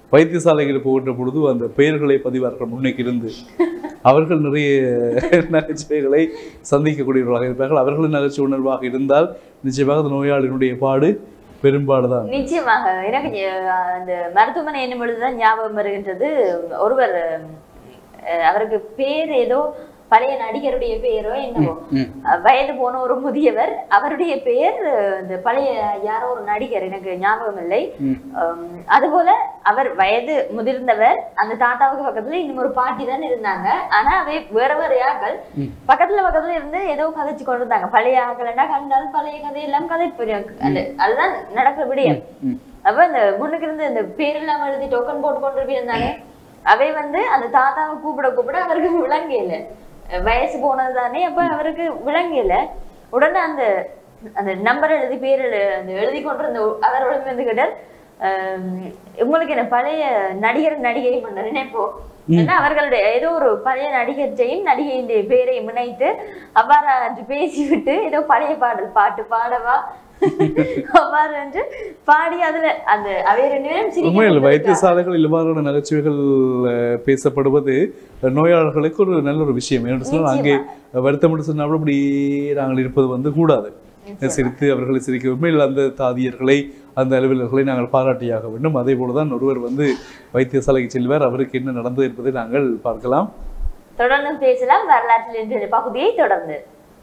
வைத்தியசாலைகள் போகின்ற பொழுது அந்த பெயர்களை பதிவார்கள் முன்னைக்கு இருந்து அவர்கள் நிறைய நகைச்சுவைகளை சந்திக்கக்கூடியவர்களாக இருப்பார்கள். அவர்களின் நகைச்சுவை உணர்வாக இருந்தால் நிச்சயமாக அந்த நோயாளியினுடைய பாடு பெரும்பாடுதான். நிச்சயமாக எனக்கு அந்த மருத்துவமனை என்னும் பொழுதுதான் ஞாபகம் வருகின்றது. ஒருவர் அவருக்கு பேர் ஏதோ பழைய நடிகருடைய பெயரோ என்னவோ, வயது போன ஒரு முதியவர், அவருடைய பெயர் இந்த பழைய யாரோ ஒரு நடிகர், எனக்கு ஞாபகம் இல்லை. அதுபோல அவர் வயது முதிர்ந்தவர். அந்த தாத்தாவுக்கு பக்கத்துல இன்னும் ஒரு பாட்டி தான் இருந்தாங்க. ஆனா அவை வேற வேற ஆக்கள் பக்கத்துல பக்கத்துல இருந்து ஏதோ கதைச்சு கொண்டு இருந்தாங்க. பழைய ஆக்கள்னா கண்டால் பழைய கதை எல்லாம் கதை அந்த அதுதான் நடக்கிற விடயம். அப்ப அந்த முன்னுக்கு இருந்து இந்த பேரெல்லாம் எழுதி டோக்கன் போட்டு கொண்டு இருந்தாங்க. அவை வந்து அந்த தாத்தாவை கூப்பிட கூப்பிட அவருக்கு விளங்கல, வயசு போனது தானே, அப்ப அவருக்கு விளங்கல. உடனே அந்த அந்த நம்பர் எழுதி பேர் அந்த எழுதி கொண்டிருந்த அவரோட வந்து கேட்டார், உங்களுக்கு என்ன பழைய நடிகர் நடிகை பண்ண நினைப்போ, ஏன்னா அவர்களுடைய ஏதோ ஒரு பழைய நடிகர்த்தையும் நடிகையின் பேரையும் இணைத்து அவ்வாறு அன்று பேசிவிட்டு ஏதோ பழைய பாடல் பாட்டு பாடவா அவ்வாறு என்று பாடி அதுல அந்த அவை ரெண்டு பேரும் உண்மையில் வைத்தியசாலைகள் இவ்வாறான நகைச்சுவைகள் பேசப்படுவது நோயாளர்களுக்கு ஒரு நல்ல ஒரு விஷயம். என்று சொன்னால் அங்கே வருத்தம் சொன்னால் அப்படி நாங்கள் இருப்பது வந்து கூடாது. சிரித்து அவர்களை சிரிக்க உண்மையில் அந்த தாதியர்களை அந்த அலுவலர்களை நாங்கள் பாராட்டியாக வேண்டும். அதே போலதான் ஒருவர் வந்து வைத்தியசாலைக்கு செல்வார், அவருக்கு என்ன நடந்தது என்பதை நாங்கள் பார்க்கலாம். தொடர்ந்து பேசலாம் வரலாற்றில் என்ற பகுதியை தொடர்ந்து.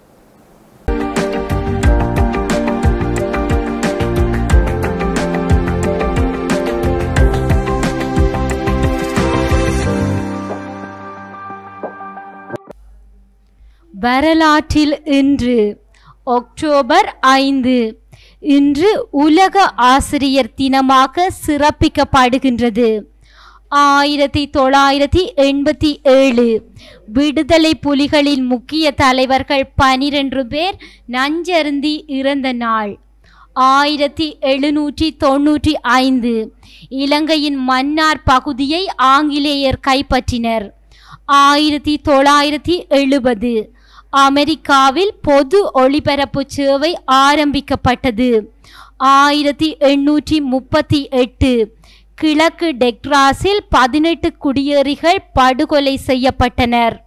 வரலாற்றில் இன்று அக்டோபர் ஐந்து இன்று உலக ஆசிரியர் தினமாக சிறப்பிக்கப்படுகின்றது. ஆயிரத்தி தொள்ளாயிரத்தி எண்பத்தி ஏழு விடுதலை புலிகளின் முக்கிய தலைவர்கள் பனிரெண்டு பேர் நஞ்சருந்தி இறந்த நாள். ஆயிரத்தி எழுநூற்றி தொன்னூற்றி ஐந்து இலங்கையின் மன்னார் பகுதியை ஆங்கிலேயர் கைப்பற்றினர். ஆயிரத்தி தொள்ளாயிரத்தி எழுபது அமெரிக்காவில் பொது ஒளிபரப்பு சேவை ஆரம்பிக்கப்பட்டது. ஆயிரத்தி எண்ணூற்றி முப்பத்தி எட்டு கிழக்கு டெக்ராஸில் பதினெட்டு குடியேறிகள் படுகொலை செய்யப்பட்டனர்.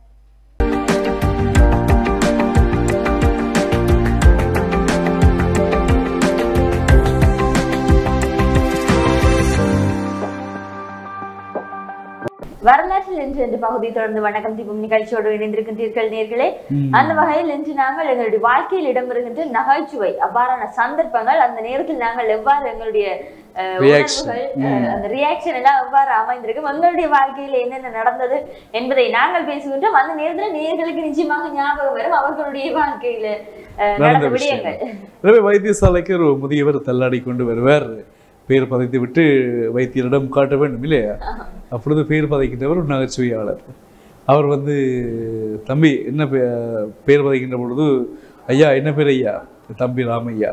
வரலாற்றில் இன்று என்ற பகுதி தொடர்ந்து வணக்கம் தீபம் நிகழ்ச்சியோடு இணைந்திருக்கின்றீர்கள் நேர்களே. அந்த வகையில் இன்று நாங்கள் எங்களுடைய வாழ்க்கையில் இடம்பெறுகின்ற நகைச்சுவை அவ்வாறான சந்தர்ப்பங்கள், அந்த நேரத்தில் நாங்கள் எவ்வாறு எங்களுடைய உணர்வுகள் அந்த ரியாக்ஷன் எல்லாம் எவ்வாறு அமைந்திருக்கும், எங்களுடைய வாழ்க்கையில என்னென்ன நடந்தது என்பதை நாங்கள் பேசுகின்றோம். அந்த நேரத்தில் நேர்களுக்கு நிச்சயமாக ஞாபகம் வரும் அவர்களுடைய வாழ்க்கையில நடந்த விடயங்கள். எனவே வைத்தியசாலைக்கு ஒரு முதியவர் தள்ளாடி கொண்டு வருவார். பேர் பதைத்து விட்டு வைத்தியரிடம் காட்ட வேண்டும் இல்லையா? அப்பொழுது பேர் பதைக்கின்றவர் ஒரு நகைச்சுவையாளர். அவர் வந்து தம்பி என்ன பேர் பதைக்கின்ற பொழுது, ஐயா என்ன பேர் ஐயா? தம்பி ராமையா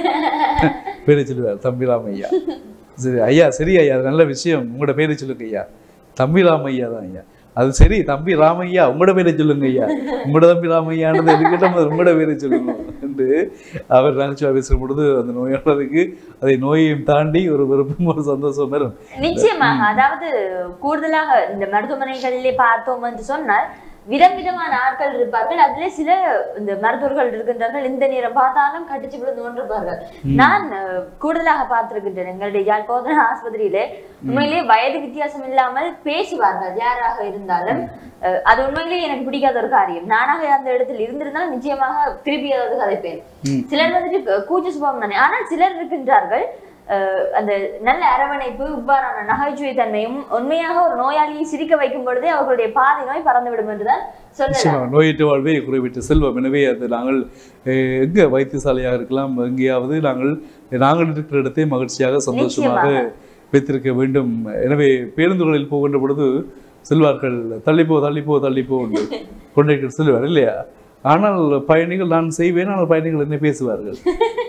பேரை சொல்லுவார். தம்பி ராமையா. சரி ஐயா, சரி ஐயா, அது நல்ல விஷயம், உங்களோட பேரை சொல்லுங்க ஐயா. தம்பி ராமையா தான் ஐயா. அது சரி தம்பி ராமையா, உங்களோட பேரை சொல்லுங்க ஐயா. உங்களோட தம்பி ராமையானது எதுக்கிட்ட உங்களோட பேரை சொல்லுங்க என்று அவர் நகைச்சுவை பேசும் பொழுது அந்த நோயாளருக்கு அதை நோயையும் தாண்டி ஒரு வெறுப்பும் ஒரு சந்தோஷம் வரும். நிச்சயமாக. அதாவது கூடுதலாக இந்த மருத்துவமனைகளிலே பார்த்தோம் என்று சொன்னால் விதம் விதமான ஆட்கள் இருப்பார்கள். அதுல சில இந்த மருத்துவர்கள் இருக்கின்றார்கள், இந்த நேரம் பார்த்தாலும் கட்டிச்சு விழுந்து கொண்டிருப்பார்கள். நான் கூடுதலாக பார்த்திருக்கின்றேன் எங்களுடைய யாழ் போதனா ஆஸ்பத்திரியிலே. உண்மையிலேயே வயது வித்தியாசம் இல்லாமல் பேசுவார்கள் யாராக இருந்தாலும். அது உண்மையிலேயே எனக்கு பிடிக்காத ஒரு காரியம். நானாக அந்த இடத்தில் இருந்திருந்தாலும் நிச்சயமாக திருப்பி ஏதாவது கதைப்பேன். சிலர் வந்துட்டு கூச்ச சுபாவம் தானே, ஆனால் சிலர் இருக்கின்றார்கள் அந்த நல்ல அரவணைப்பு, இவ்வாறான நகைச்சுவை தன்மையும் உண்மையாக ஒரு நோயாளியை சிரிக்க வைக்கும் பொழுதே அவர்களுடைய பாதி நோய் பறந்துவிடும் என்றுதான் சொல்லலாம். நோயிட்டு வாழ்வே குறைவிட்டு செல்வம். எனவே அது நாங்கள் எங்க வைத்தியசாலையாக இருக்கலாம், எங்கேயாவது நாங்கள் நாங்கள் இருக்கிற இடத்தை மகிழ்ச்சியாக சந்தோஷமாக வைத்திருக்க வேண்டும். எனவே பேருந்துகளில் போகின்ற பொழுது செல்வார்கள், தள்ளிப்போ தள்ளிப்போ தள்ளிப்போ என்று கொண்டே செல்வார் இல்லையா? ஆனால் பயணிகள் நான் செய்வேன், ஆனால் பயணிகள் என்ன பேசுவார்கள்.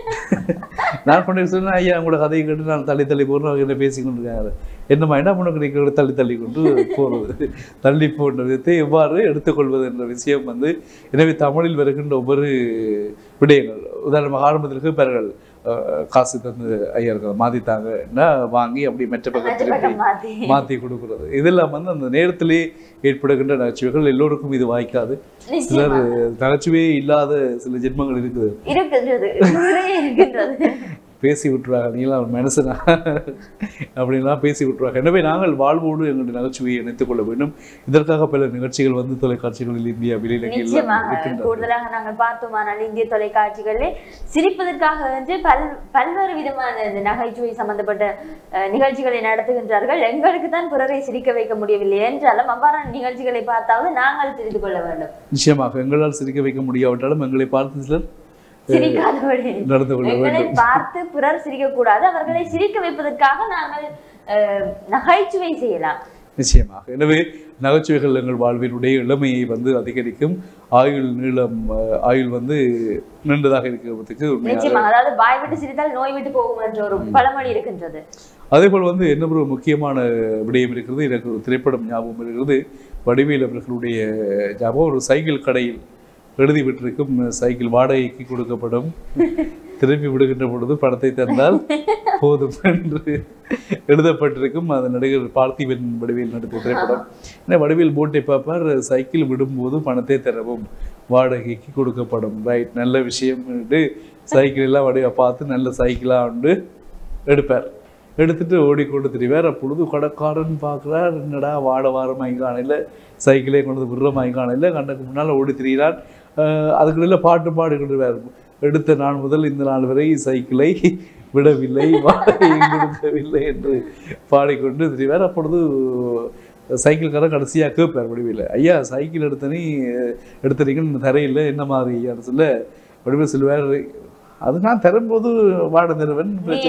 நான் கொண்டு சொன்னேன், ஐயா உங்களோட கதையை கேட்டு நான் தள்ளி தள்ளி போடுறேன், என்ன பேசி கொண்டிருக்காங்க. என்னம்மா என்ன உனக்கு நீங்கள் தள்ளி தள்ளி கொண்டு போகிறது, தள்ளி போன்ற விதத்தை எவ்வாறு எடுத்துக்கொள்வது என்ற விஷயம் வந்து. எனவே தமிழில் வருகின்ற ஒவ்வொரு விடயங்கள், உதாரணமாக ஆரம்பத்திற்கு பெயர்கள் காசு தந்து ஐயர்கள் மாற்றித்தாங்கன்னா வாங்கி அப்படி மெற்ற பக்கம் திருப்பி மாற்றி கொடுக்குறது. இதெல்லாம் வந்து அந்த நேரத்திலே ஏற்படுகின்ற நகைச்சுவைகள். எல்லோருக்கும் இது வாய்க்காது. சிலர் நகைச்சுவையே இல்லாத சில ஜென்மங்கள் இருக்குது. பேசி விட்டுருவாங்க, நீங்களாம் ஒரு மனுஷனா அப்படின்லாம் பேசி விட்டுருவாங்க. எனவே நாங்கள் வாழ்வோடு எங்களுடைய நகைச்சுவையை இணைத்துக் கொள்ள வேண்டும். இதற்காக பல நிகழ்ச்சிகள் வந்து தொலைக்காட்சிகளில் இந்தியா வெளியில கூடுதலாக நாங்கள் பார்த்தோமானால் இந்திய தொலைக்காட்சிகளில் சிரிப்பதற்காக வந்து பல் பல்வேறு விதமான நகைச்சுவை சம்பந்தப்பட்ட நிகழ்ச்சிகளை நடத்துகின்றார்கள். எங்களுக்கு தான் பிறரை சிரிக்க வைக்க முடியவில்லை என்றாலும் அவ்வாறான நிகழ்ச்சிகளை பார்த்தாவது நாங்கள் சிரித்து கொள்ள வேண்டும். நிச்சயமாக எங்களால் சிரிக்க வைக்க முடியாவிட்டாலும் எங்களை பார்த்து சிலர் பார்த்து பிறர் சிரிக்க கூடாது, அவர்களை சிரிக்க வைப்பதற்காக நாங்கள் நகைச்சுவை செய்யலாம். நிச்சயமாக. எனவே நகைச்சுவைகள் எங்கள் வாழ்வினுடைய இளமையை வந்து அதிகரிக்கும், ஆயுள் நீளம் ஆயுள் வந்து நீண்டதாக இருக்கிறதுக்கு நிச்சயமாக. அதாவது வாய் விட்டு சிரித்தால் நோய் விட்டு போகும் என்ற ஒரு பழமொழி இருக்கின்றது. அதே போல் வந்து என்ன ஒரு முக்கியமான விடயம் இருக்கிறது, எனக்கு ஒரு திரைப்படம் ஞாபகம் இருக்கிறது. வடிவேல் அவர்களுடைய ஞாபகம். ஒரு சைக்கிள் கடையில் எழுதி விட்டிருக்கும், சைக்கிள் வாடகைக்கு கொடுக்கப்படும், திரும்பி விடுகின்ற பொழுது பணத்தை தந்தால் போதும் என்று எழுதப்பட்டிருக்கும். அது நடிகர் பார்த்திபன் வடிவேல் நடித்த திரைப்படம். ஏன்னா வடிவேல் போட்டை பார்ப்பார், சைக்கிள் விடும்போது பணத்தை தரவும், வாடகைக்கு கொடுக்கப்படும். ரைட், நல்ல விஷயம் என்று சைக்கிள் எல்லாம் வடிவ பார்த்து நல்ல சைக்கிளாக வந்து எடுப்பார். எடுத்துட்டு ஓடிக்கொண்டு திரிவார். அப்பொழுது கடைக்காரன் பார்க்குறார், என்னடா வாட வாரம் வாங்கிக்கானையில் சைக்கிளே கொண்டு விடுற வாங்கிக்கானையில் கண்ணுக்கு முன்னால் ஓடி திரிகிறான். அதுக்குள்ள பாட்டு பாடுகின்றார், எடுத்த நாள் முதல் இந்த நாள் வரை சைக்கிளை விடவில்லை, வாடகை கொடுக்கவில்லை என்று பாடிக்கொண்டு திரிவார். அப்பொழுது சைக்கிள்காரன் கடைசியாக கேட்பார் வடிவில், ஐயா சைக்கிள் எடுத்தனி எடுத்தனீங்கன்னு தரையில் என்ன மாதிரி ஐயான்னு சொல்ல வடிவில் சொல்லுவார், அது நான் தரும்போது வாட தருவன்,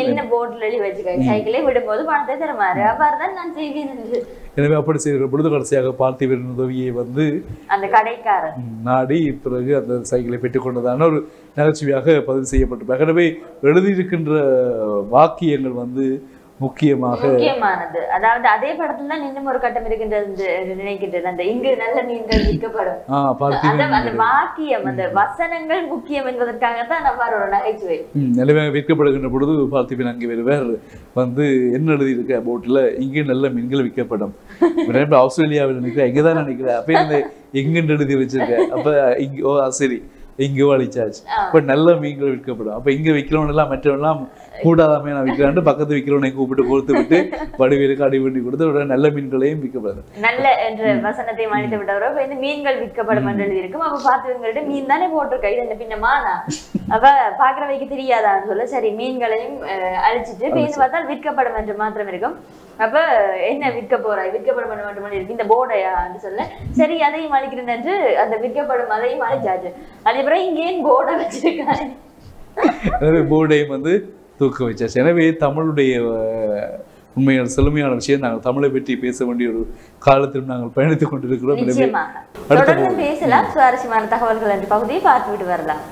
எனவே அப்படி செய்கிற பொழுது கடைசியாக பார்த்திபன் உதவியை வந்து அந்த கடைக்காரன் நாடி பிறகு அந்த சைக்கிளை பெற்றுக்கொண்டதான ஒரு நகைச்சுவையாக பதிவு செய்யப்பட்டிருப்பாங்க. எனவே எழுதியிருக்கின்ற வாக்கியங்கள் வந்து முக்கியமாக முக்கியமானது. அதாவது அதே படத்துல தான் இன்னும் ஒரு கட்டம் இருக்கின்றது நினைக்கின்றது, அந்த இங்கு நல்ல மீன்கள் விற்கப்படும் அந்த வாக்கியம், அந்த வசனங்கள் முக்கியம் என்பதற்காகத்தான் அவ்வாறு ஒரு நகைச்சுவை. நிலைமை விற்கப்படுகின்ற பொழுது பார்த்திபன் அங்கே வருவார், வந்து என்ன எழுதி இருக்க போட்டில், இங்கே நல்ல மீன்கள் விற்கப்படும். ஆஸ்திரேலியாவில் நினைக்கிறேன், இங்கதான் நினைக்கிறேன், அப்ப இந்த எங்கன்னு எழுதி வச்சிருக்கேன். அப்ப இங்க ஓ சரி இங்கே அழிச்சாச்சு, இப்போ நல்ல மீன்கள் விற்கப்படும். அப்போ இங்கே விற்கிறவன் எல்லாம் மற்றவெல்லாம் கூடாதாமே நான் விற்கிறான்ட்டு பக்கத்து விற்கிறவனை கூப்பிட்டு கொடுத்து விட்டு வடிவேலுக்கு அடி பண்ணி கொடுத்து ஒரு நல்ல மீன்களையும் விற்கப்படும். நல்ல என்ற வசனத்தை மனித விட்டவரோ இந்த மீன்கள் விற்கப்படும் என்று எழுதி இருக்கும். அப்போ பார்த்துவங்கள்ட்ட மீன் தானே போட்டிருக்க, இது என்ன பின்னமானா அப்ப பாக்குறவைக்கு தெரியாதான்னு சொல்ல சரி மீன்களையும் அழிச்சிட்டு மீன் பார்த்தால் விற்கப்படும் என்று மாத்திரம் இருக்கும். அப்ப என்ன விற்க போறாய், விற்கப்படும் மட்டும் இருக்கு இந்த போர்டையான்னு சொல்ல சரி அதையும் அழிக்கிறேன் என்று அந்த விற்கப்படும் அதையும் அழிச்சாச்சு. அதுக்கப்புறம் இங்கே போர்டை வச்சிருக்காங்க, எனவே போர்டையும் வந்து தூக்க வச்சாச்சு. எனவே தமிழுடைய உண்மையான செழுமையான விஷயம், நாங்கள் தமிழை பற்றி பேச வேண்டிய ஒரு காலத்திலும் நாங்கள் பயணித்துக் கொண்டிருக்கிறோம். தொடர்ந்து பேசலாம், சுவாரஸ்யமான தகவல்கள் என்ற பகுதியை பார்த்துவிட்டு வரலாம்.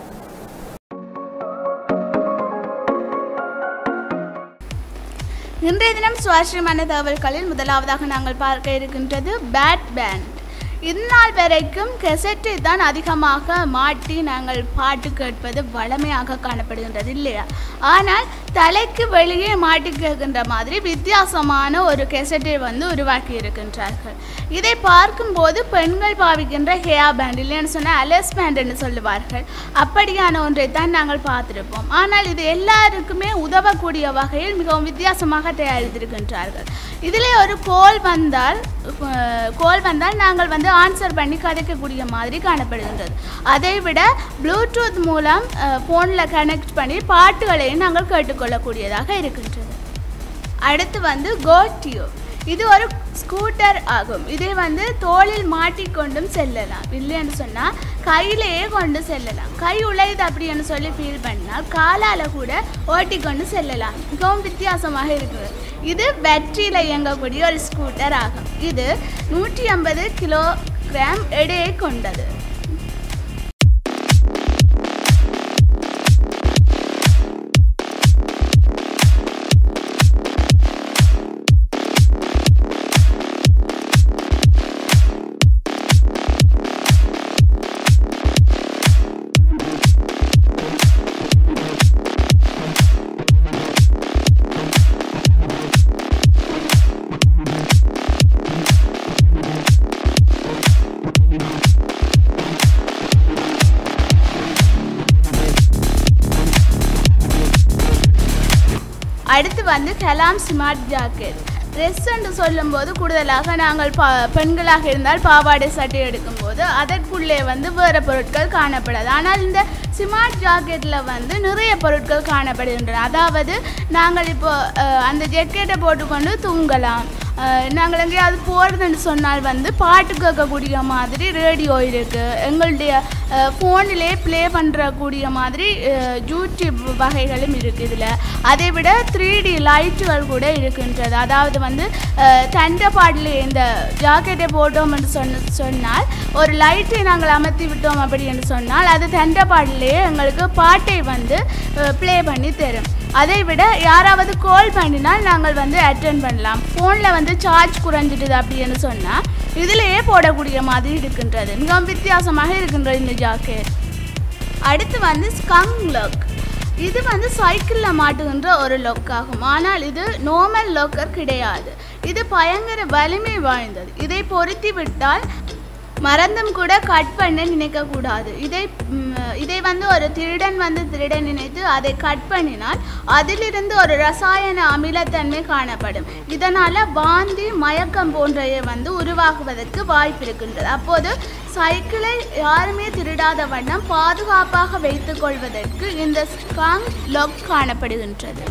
இன்றைய தினம் சுவாரஸ்யமான தகவல்களில் முதலாவதாக நாங்கள் பார்க்க இருக்கின்றது பேட் பேண்ட். இந்நாள் வரைக்கும் கெசட்டை தான் அதிகமாக மாட்டி நாங்கள் பாட்டு கேட்பது வழமையாக காணப்படுகின்றது இல்லையா? ஆனால் தலைக்கு வெளியே மாட்டி கேட்கின்ற மாதிரி வித்தியாசமான ஒரு கெசட்டை வந்து உருவாக்கி இருக்கின்றார்கள். இதை பார்க்கும்போது பெண்கள் பாவிக்கின்ற ஹேர் பேண்ட் இல்லைன்னு சொன்னால் அலஸ் பேண்ட்னு சொல்லுவார்கள், அப்படியான ஒன்றை தான் நாங்கள் பார்த்துருப்போம். ஆனால் இது எல்லாருக்குமே உதவக்கூடிய வகையில் மிகவும் வித்தியாசமாக தயாரித்திருக்கின்றார்கள். இதில் ஒரு கோல் வந்தால் கோல் வந்தால் நாங்கள் வந்து ஆன்சர் பண்ணி கதைக்கக்கூடிய மாதிரி காணப்படுகின்றது. அதை விட ப்ளூடூத் மூலம் ஃபோனில் கனெக்ட் பண்ணி பாட்டுகளையும் நாங்கள் கேட்டுக்கொள்ளக்கூடியதாக இருக்கின்றது. அடுத்து வந்து கோட்டியோ, இது ஒரு ஸ்கூட்டர் ஆகும். இதை வந்து தோளில் மாட்டிக்கொண்டும் செல்லலாம், இல்லைன்னு சொன்னால் கையிலேயே கொண்டு செல்லலாம். கை உழையுது அப்படின்னு சொல்லி ஃபீல் பண்ணால் காலால் கூட ஓட்டிக்கொண்டு செல்லலாம். மிகவும் வித்தியாசமாக இருக்குது. இது பேட்டரியில் இயங்கக்கூடிய ஒரு ஸ்கூட்டர் ஆகும். இது நூற்றி ஐம்பது கிலோகிராம் எடையை கொண்டது. அடுத்து வந்து கலாம் ஸ்மார்ட் ஜாக்கெட். ட்ரெஸ் என்று சொல்லும்போது கூடுதலாக நாங்கள் பா பெண்களாக இருந்தால் பாவாடை சட்டை எடுக்கும்போது அதற்குள்ளே வந்து வேறு பொருட்கள் காணப்படாது. ஆனால் இந்த ஸ்மார்ட் ஜாக்கெட்டில் வந்து நிறைய பொருட்கள் காணப்படுகின்றன. அதாவது நாங்கள் இப்போ அந்த ஜாக்கெட்டை போட்டுக்கொண்டு தூங்கலாம். நாங்கள் எங்கேயாவது போகிறதுன்னு சொன்னால் வந்து பாட்டு கேட்கக்கூடிய மாதிரி ரேடியோ இருக்குது. எங்களுடைய ஃபோனிலே ப்ளே பண்ணுறக்கூடிய மாதிரி யூடியூப் வகைகளும் இருக்குது இதில். அதை விட த்ரீ டி லைட்டுகள் கூட இருக்கின்றது. அதாவது வந்து தண்டபாடில் இந்த ஜாக்கெட்டை போட்டோம் என்று சொன்ன சொன்னால் ஒரு லைட்டை நாங்கள் அமர்த்தி விட்டோம் அப்படி என்று சொன்னால் அது தண்டபாடிலேயே எங்களுக்கு பாட்டை வந்து ப்ளே பண்ணி தரும். அதை விட யாராவது கால் பண்ணினால் நாங்கள் வந்து அட்டென்ட் பண்ணலாம். ஃபோனில் வந்து சார்ஜ் குறைஞ்சிடுது அப்படின்னு சொன்னால் இதிலேயே போடக்கூடிய மாதிரி இருக்கின்றது. மிகவும் வித்தியாசமாக இருக்கின்றது இந்த ஜாக்கெட். அடுத்து வந்து ஸ்கங்க் லாக். இது வந்து சைக்கிளில் மாட்டுகின்ற ஒரு லாக் ஆகும். ஆனால் இது நார்மல் லாக்கர் கிடையாது. இது பயங்கர வலிமை வாய்ந்தது. இதை பொருத்தி விட்டால் மறந்தும் கூட கட் பண்ண நினைக்கக்கூடாது. இதை இதை வந்து ஒரு திருடன் வந்து திருடன் நினைத்து அதை கட் பண்ணினால் அதிலிருந்து ஒரு ரசாயன அமிலத்தன்மை காணப்படும். இதனால் வாந்தி மயக்கம் போன்றவை வந்து உருவாகுவதற்கு வாய்ப்பு இருக்கின்றது. அப்போது சைக்கிளை யாருமே திருடாத வண்ணம் பாதுகாப்பாக வைத்துக் கொள்வதற்கு இந்த ஸ்கங்க் லாக் காணப்படுகின்றது.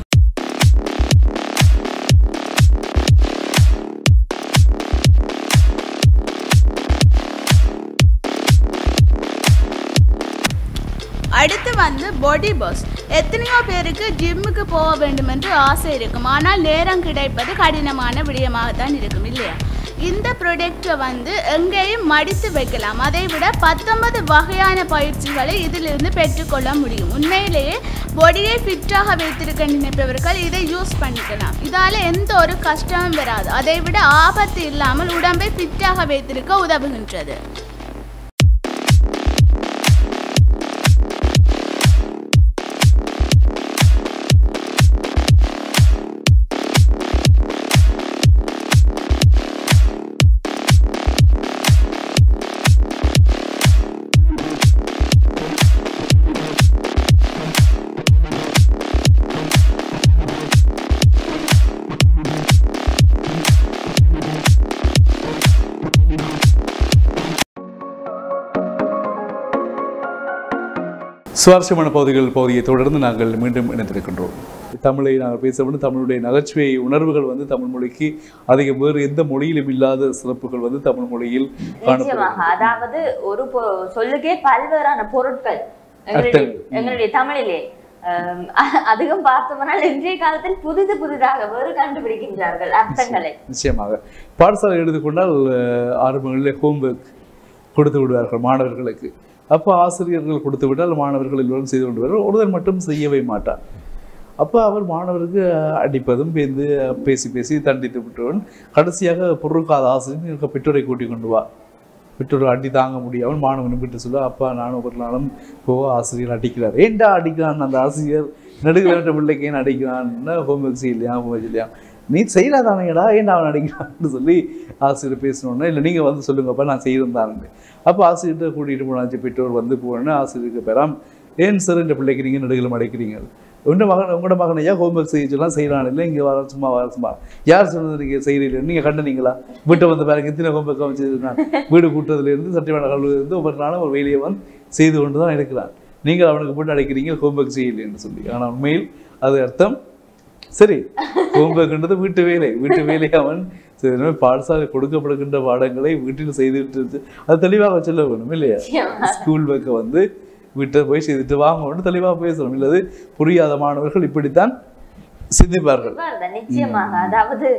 அடுத்து வந்து பாடி வாஷ். எத்தனையோ பேருக்கு ஜிம்முக்கு போக வேண்டும் என்று ஆசை இருக்கும். ஆனால் நேரம் கிடைப்பது கடினமான விடயமாகத்தான் இருக்கும் இல்லையா? இந்த ப்ராடக்டை வந்து எங்கேயும் மடித்து வைக்கலாம். அதை விட பத்தொன்பது வகையான பயிற்சிகளை இதிலிருந்து பெற்றுக்கொள்ள முடியும். உண்மையிலேயே பாடியை ஃபிட்டாக வைத்திருக்க நினைப்பவர்கள் இதை யூஸ் பண்ணிக்கலாம். இதால் எந்த ஒரு கஷ்டமும் வராது. அதை விட ஆபத்து இல்லாமல் உடம்பை ஃபிட்டாக வைத்திருக்க உதவுகின்றது. சுவாரஸ்யமான பகுதிகள் பகுதியை தொடர்ந்து நாங்கள் மீண்டும் இணைந்திருக்கின்றோம். தமிழை நாங்கள் பேசப்படும் தமிழுடைய நகைச்சுவை உணர்வுகள் வந்து தமிழ் மொழிக்கு அதிகம் வேறு எந்த மொழியிலும் இல்லாத சிறப்புகள் வந்து தமிழ் மொழியில் காணப்படுகிறது. அதாவது ஒரு சொல்லுக்கே பல்வேறான பொருட்கள் எங்களுடைய தமிழிலே அதிகம் பார்த்தோம்னால் இன்றைய காலத்தில் புதிது புதிதாக வேறு கண்டுபிடிக்கின்றார்கள் அர்த்தங்களை. நிச்சயமாக பாடசாலை எடுத்துக்கொண்டால் ஆரம்பங்களிலே ஹோம்ஒர்க் கொடுத்து விடுவார்கள் மாணவர்களுக்கு. அப்போ ஆசிரியர்கள் கொடுத்து விட்டால் மாணவர்கள் எல்லோரும் செய்து கொண்டு வருவார். ஒருவர் மட்டும் செய்யவே மாட்டார். அப்போ அவர் மாணவருக்கு அடிப்பதும் பேந்து பேசி பேசி தண்டித்து விட்டவன் கடைசியாக பொருட்காத ஆசிரியர் எனக்கு பெற்றோரை கூட்டிக் கொண்டு வா. பெற்றோர் அடி தாங்க முடியாமல் மாணவனும் விட்டு சொல்ல, அப்பா நானும் ஒரு நாளும் போக ஆசிரியர் அடிக்கிறார். ஏண்டா அடிக்கிறான் அந்த ஆசிரியர், நடுக்கிற பிள்ளைக்கு ஏன் அடிக்கிறான்னு ஹோம்ஒர்க் செய்யலையா ஹோம்ஒர்க் இல்லையா நீ செய்யலாதானேடா ஏன்டா அவன் அடிக்கிறான்னு சொல்லி ஆசிரியர் பேசணுன்னா, இல்லை நீங்கள் வந்து சொல்லுங்கப்பா நான் செய்திருந்தான்னு. அப்போ ஆசிரியர்கிட்ட கூட்டிகிட்டு போனாச்சு. பெற்றோர் வந்து போனோன்னு ஆசிரியருக்கு பெறாம், ஏன் சார் இந்த பிள்ளைக்கு நீங்கள் நடுகளும் அடைக்கிறீங்க, உங்களோட மகன் உங்களோட மகன் ஐயா ஹோம்ஒர்க் செய்ய சொல்லலாம் செய்யலாம் இல்லை, இங்கே வர சும்மா வர சும்மா யார் சொன்னது நீங்கள் செய்கிறீங்க, நீங்கள் கண்டனீங்களா, வீட்டை வந்து பாருங்க எத்தனை ஹோம்ஒர்க் அமைச்சிருக்கான், வீடு கூட்டத்துலேருந்து சட்டமன்ற கல்லூரிலேருந்து ஒவ்வொரு நாளும் ஒரு வேலையை வந்து செய்து கொண்டு தான் இருக்கிறான், நீங்கள் அவனுக்கு போட்டு அடைக்கிறீங்க ஹோம்ஒர்க் செய்யலைன்னு சொல்லி. ஆனால் உண்மையில் அது அர்த்தம் சரி ஹோம்ஒர்க்ன்றது வீட்டு வேலை, வீட்டு வேலையை அவன் சரி பாடசாலை கொடுக்கப்படுகின்ற பாடங்களை வீட்டில் செய்துட்டு அது தெளிவாக சொல்ல வேணும் இல்லையா? ஸ்கூல் ஒர்க்கை வந்து வீட்டை போய் செய்துட்டு வாங்க தெளிவாக பேசணும். இல்லது புரியாத மாணவர்கள் இப்படித்தான் சிந்திப்பார்கள். நிச்சயமாக. அதாவது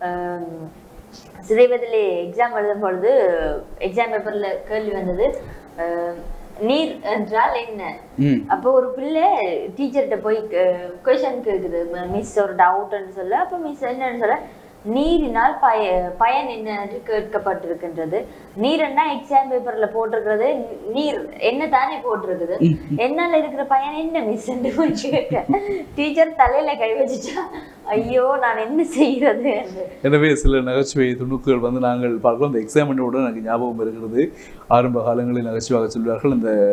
சிறைவதிலே எக்ஸாம் எழுதும் பொழுது எக்ஸாம் பேப்பர்ல கேள்வி வந்தது நீர் என்றால் என்ன. அப்போ ஒரு பிள்ளை டீச்சர்கிட்ட போய் கொஸ்டின் கேக்குது, மிஸ் ஒரு டவுட்னு சொல்ல. அப்போ மிஸ் என்னன்னு சொல்ல, நீரினால் பய பயன் என்ன என்று கேட்கப்பட்டிருக்கின்றது. நீர் என்ன எக்ஸாம் பேப்பர்ல போட்டிருக்கிறது நீர் என்ன தானே போட்டிருக்குது, என்னால இருக்கிற பயன் என்ன மிஸ் என்று போய் கேட்க டீச்சர் தலையில கை வச்சுட்டா, ஐயோ நான் என்ன செய்யறது. எனவே சில நகைச்சுவை துணுக்குகள் வந்து நாங்கள் பார்க்கிறோம். இந்த எக்ஸாமினோட எனக்கு ஞாபகம் இருக்கிறது. ஆரம்ப காலங்களில் நகைச்சுவாக சொல்வார்கள், இந்த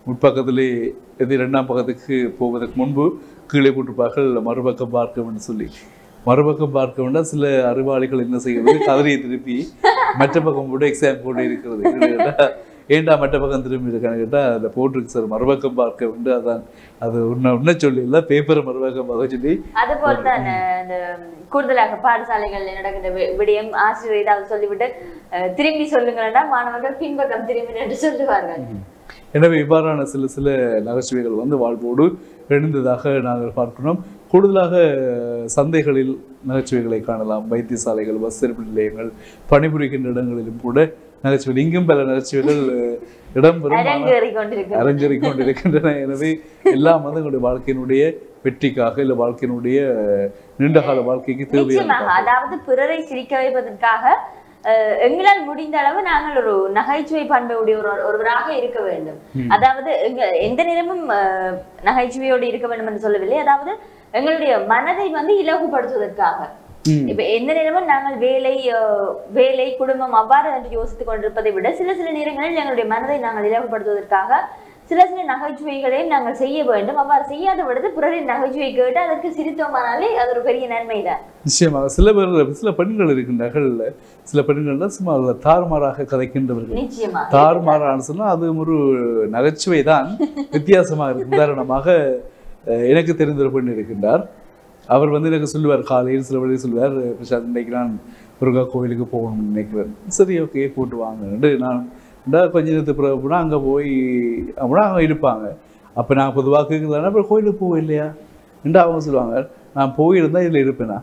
முற்பக்கத்திலே இது இரண்டாம் பக்கத்துக்கு போவதற்கு முன்பு கீழே போட்டிருப்பார்கள் மறுபக்கம் பார்க்க வேண்டும் சொல்லி. மறுபக்கம் பார்க்க வேண்டாம் சில அறிவாளிகள் என்ன செய்கிறது, கதறியை திருப்பி மற்ற பக்கம் போட்டு எக்ஸாம் போட்டு இருக்கிறது. ஏண்டா மற்ற பக்கம் திரும்பி இருக்கான்னு கேட்டால் அதில் போட்டிருக்கு சார் மறுபக்கம் பார்க்க வேண்டும். அதான் அது உன்ன உன்ன சொல்லி இல்லை பேப்பரை மறுபக்கம் பார்க்க சொல்லி. அது போல தான் இந்த கூடுதலாக பாடசாலைகள் நடக்கிற விடயம் ஆசிரியர் ஏதாவது சொல்லிவிட்டு திரும்பி சொல்லுங்கன்னா மாணவர்கள் பின்பக்கம் திரும்பி என்று சொல்லுவார்கள். எனவே இவ்வாறான சில சில நகைச்சுவைகள் வந்து வாழ்வோடு எழுந்ததாக நாங்கள் பார்க்கிறோம். கூடுதலாக சந்தைகளில் நகைச்சுவைகளை காணலாம். வைத்தியசாலைகள், பஸ் திருப்பு நிலையங்கள், பணிபுரிகின்ற இடங்களிலும் கூட நகைச்சுவை, இங்கும் பல நகைச்சுவைகள் இடம்பெறும் அரங்கேறி கொண்டிருக்கின்றன. எனவே எல்லாம் வந்து எங்களுடைய வாழ்க்கையினுடைய வெற்றிக்காக இல்ல வாழ்க்கையினுடைய நீண்டகால வாழ்க்கைக்கு தேவையான, அதாவது பிறரை சிரிக்க வைப்பதற்காக எங்களால் முடிந்த அளவு நாங்கள் ஒரு நகைச்சுவை பண்புடைய ஒரு ஒருவராக இருக்க வேண்டும். அதாவது எந்த நேரமும் நகைச்சுவையோடு இருக்க வேண்டும் என்று சொல்லவில்லை. அதாவது எங்களுடைய மனதை வந்து இலகுபடுத்துவதற்காக. இப்ப எந்த நேரமும் நாங்கள் வேலை வேலை குடும்பம் அவ்வாறு என்று யோசித்துக் கொண்டிருப்பதை விட சில சில நேரங்களில் எங்களுடைய மனதை நாங்கள் இலகுபடுத்துவதற்காக சில சில நகைச்சுவைகளை நாங்கள் செய்ய வேண்டும். அவ்வாறு செய்யாத பொழுது பிறரின் நகைச்சுவை கேட்டு அதற்கு சிரித்தோமானாலே அது ஒரு பெரிய நன்மை தான். நிச்சயமாக சில பேர் சில பெண்கள் இருக்கின்றார்கள், சில பெண்கள் தான் சும்மா தாறுமாறாக கதைக்கின்றவர்கள். நிச்சயமா தாறுமாறான்னு சொன்னா அது ஒரு நகைச்சுவை தான், வித்தியாசமாக இருக்கு. உதாரணமாக எனக்கு தெரிந்த ஒரு பெண் இருக்கின்றார். அவர் வந்து எனக்கு சொல்லுவார், காலையில் சில வழியில் சொல்லுவார், பிரசாத் இன்னைக்கு நான் முருகா கோயிலுக்கு போகணும்னு நினைக்கிறேன். சரி ஓகே போட்டு வாங்க. நான் கொஞ்ச நேரத்துக்கு பிறகு போனால் அங்கே போய் அப்படின்னா அங்கே இருப்பாங்க. அப்போ நான் பொதுவாக கேட்குறதுனா அப்புறம் கோயிலுக்கு போக இல்லையா என்று அவங்க சொல்லுவாங்க. நான் போயிருந்தால் இதில் இருப்பேனா,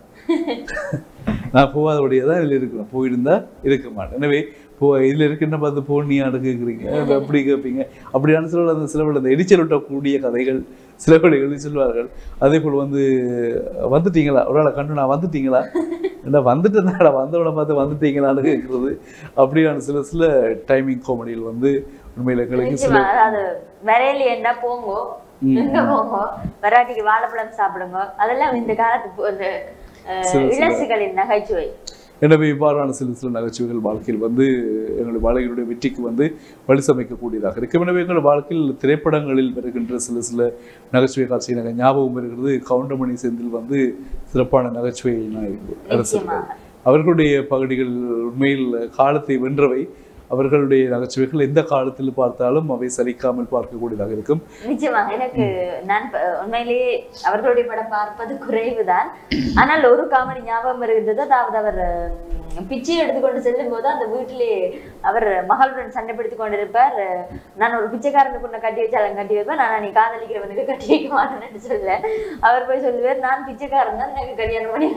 நான் போகாதபடியே தான் இதில் இருக்கிறேன், போயிருந்தா இருக்க மாட்டேன். எனவே போ இதில் இருக்குன்னு பார்த்து போனியான்னு கேட்குறீங்க, அப்படி கேட்பீங்க. அப்படியான சில அந்த சிலவர்கள் அந்த எரிச்சல் விட்டக்கூடிய கதைகள் சில வழிகளில் சொல்வார்கள். அதே போல் வந்து வந்துட்டீங்களா, ஒரு நாளை கண்டு நான் வந்துட்டீங்களா, என்ன வந்துட்டேன்டா வந்தவனை பார்த்து வந்துட்டீங்களான்னு கேட்குறது. அப்படியான சில சில டைமிங் காமெடியில் வந்து உண்மையில் எங்களுக்கு சில வரையில என்ன போங்கோ எங்க போங்கோ வராட்டிக்கு வாழைப்பழம் சாப்பிடுங்க, அதெல்லாம் இந்த காலத்து இளசுகளின் நகைச்சுவை. எனவே இவ்வாறான சில சில நகைச்சுவைகள் வாழ்க்கையில் வந்து எங்களுடைய வாழ்க்கையினுடைய வெற்றிக்கு வந்து வழி சமைக்கக்கூடியதாக இருக்கும். எனவே எங்கள் வாழ்க்கையில் திரைப்படங்களில் வருகின்ற சில சில நகைச்சுவை காட்சி எனக்கு ஞாபகம் வருகிறது. கவுண்டமணி செந்தில் வந்து சிறப்பான நகைச்சுவை அரசர்கள், அவர்களுடைய பகுதிகள் உண்மையில் காலத்தை வென்றவை. அவர்களுடைய நகைச்சுவைகள் எந்த காலத்தில் பார்த்தாலும் அவை சலிக்காமல் பார்க்கக்கூடியதாக இருக்கும். நிச்சயமாக எனக்கு நான் உண்மையிலேயே அவர்களுடைய படம் பார்ப்பது குறைவுதான். ஆனால் ஒரு காமெடி ஞாபகம் வருகின்றது. அதாவது அவர் பிச்சை எடுத்துக்கொண்டு செல்லும் போது அந்த வீட்டிலே அவர் மகளுடன் சண்டை பிடித்துக் கொண்டிருப்பார். நான் ஒரு பிச்சைக்காரனுக்கு உன்னை கட்டி வச்சாலும் கட்டி வைப்பேன், நான் நீ காதலிக்கிறவனுக்கு கட்டி வைக்க மாட்டேன்னு சொல்ல அவர் போய் சொல்லுவார், நான் பிச்சைக்காரன் தான், எனக்கு கல்யாணம் பண்ணி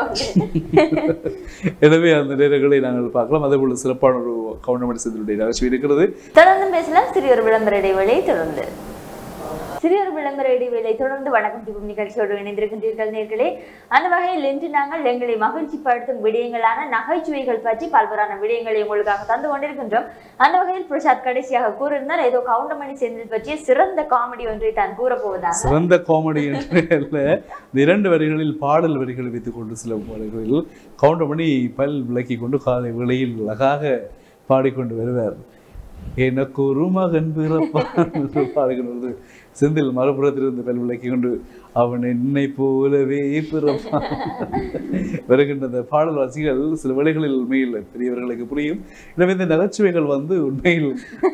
வைக்க. எனவே அந்த நேரங்களை நாங்கள் பார்க்கலாம். அதே போல சிறப்பான ஒரு கவுண்டமணி செந்திலுடைய நகைச்சுவை இருக்கிறது. தொடர்ந்து பேசலாம். சிறிய ஒரு விளம்பர இடைவேளை தொடர்ந்து சிறிய ஒரு விளம்பர இடைவேளை தொடர்ந்து வணக்கம் டிபம் நிகழ்ச்சியோடு இணைந்திருக்கின்றீர்கள் நேர்களே. அந்த வகையில் இன்று நாங்கள் எங்களை மகிழ்ச்சி படுத்தும் விடயங்களான நகைச்சுவைகள் பற்றி பல்வேறான விடயங்களை உங்களுக்காக தந்து கொண்டிருக்கின்றோம். அந்த வகையில் பிரசாத் கடைசியாக கூறியிருந்தார், ஏதோ கவுண்டமணி செந்தில் பற்றிய சிறந்த காமெடி ஒன்றை தான் கூறப்போவதாக. சிறந்த காமெடி என்று அல்ல, இரண்டு வரிகளில் பாடல் வரிகளை வைத்துக் கொண்டு சில வரிகளில் கவுண்டமணி பல் விளக்கி கொண்டு காலை விலையில் அழகாக பாடிக்கொண்டு வருவார். எனக்கு ஒரு மகன் பிறப்பான் என்று பாடுகிறது. செந்தில் மறுபுறத்திலிருந்து பல் விளக்கி கொண்டு அவன் என்னை போலவே பிறப்பான் வருகின்ற அந்த பாடல் வாசிகள் சில வேளைகளில் உண்மையில் பெரியவர்களுக்கு புரியும். எனவே இந்த நகைச்சுவைகள் வந்து உண்மையில்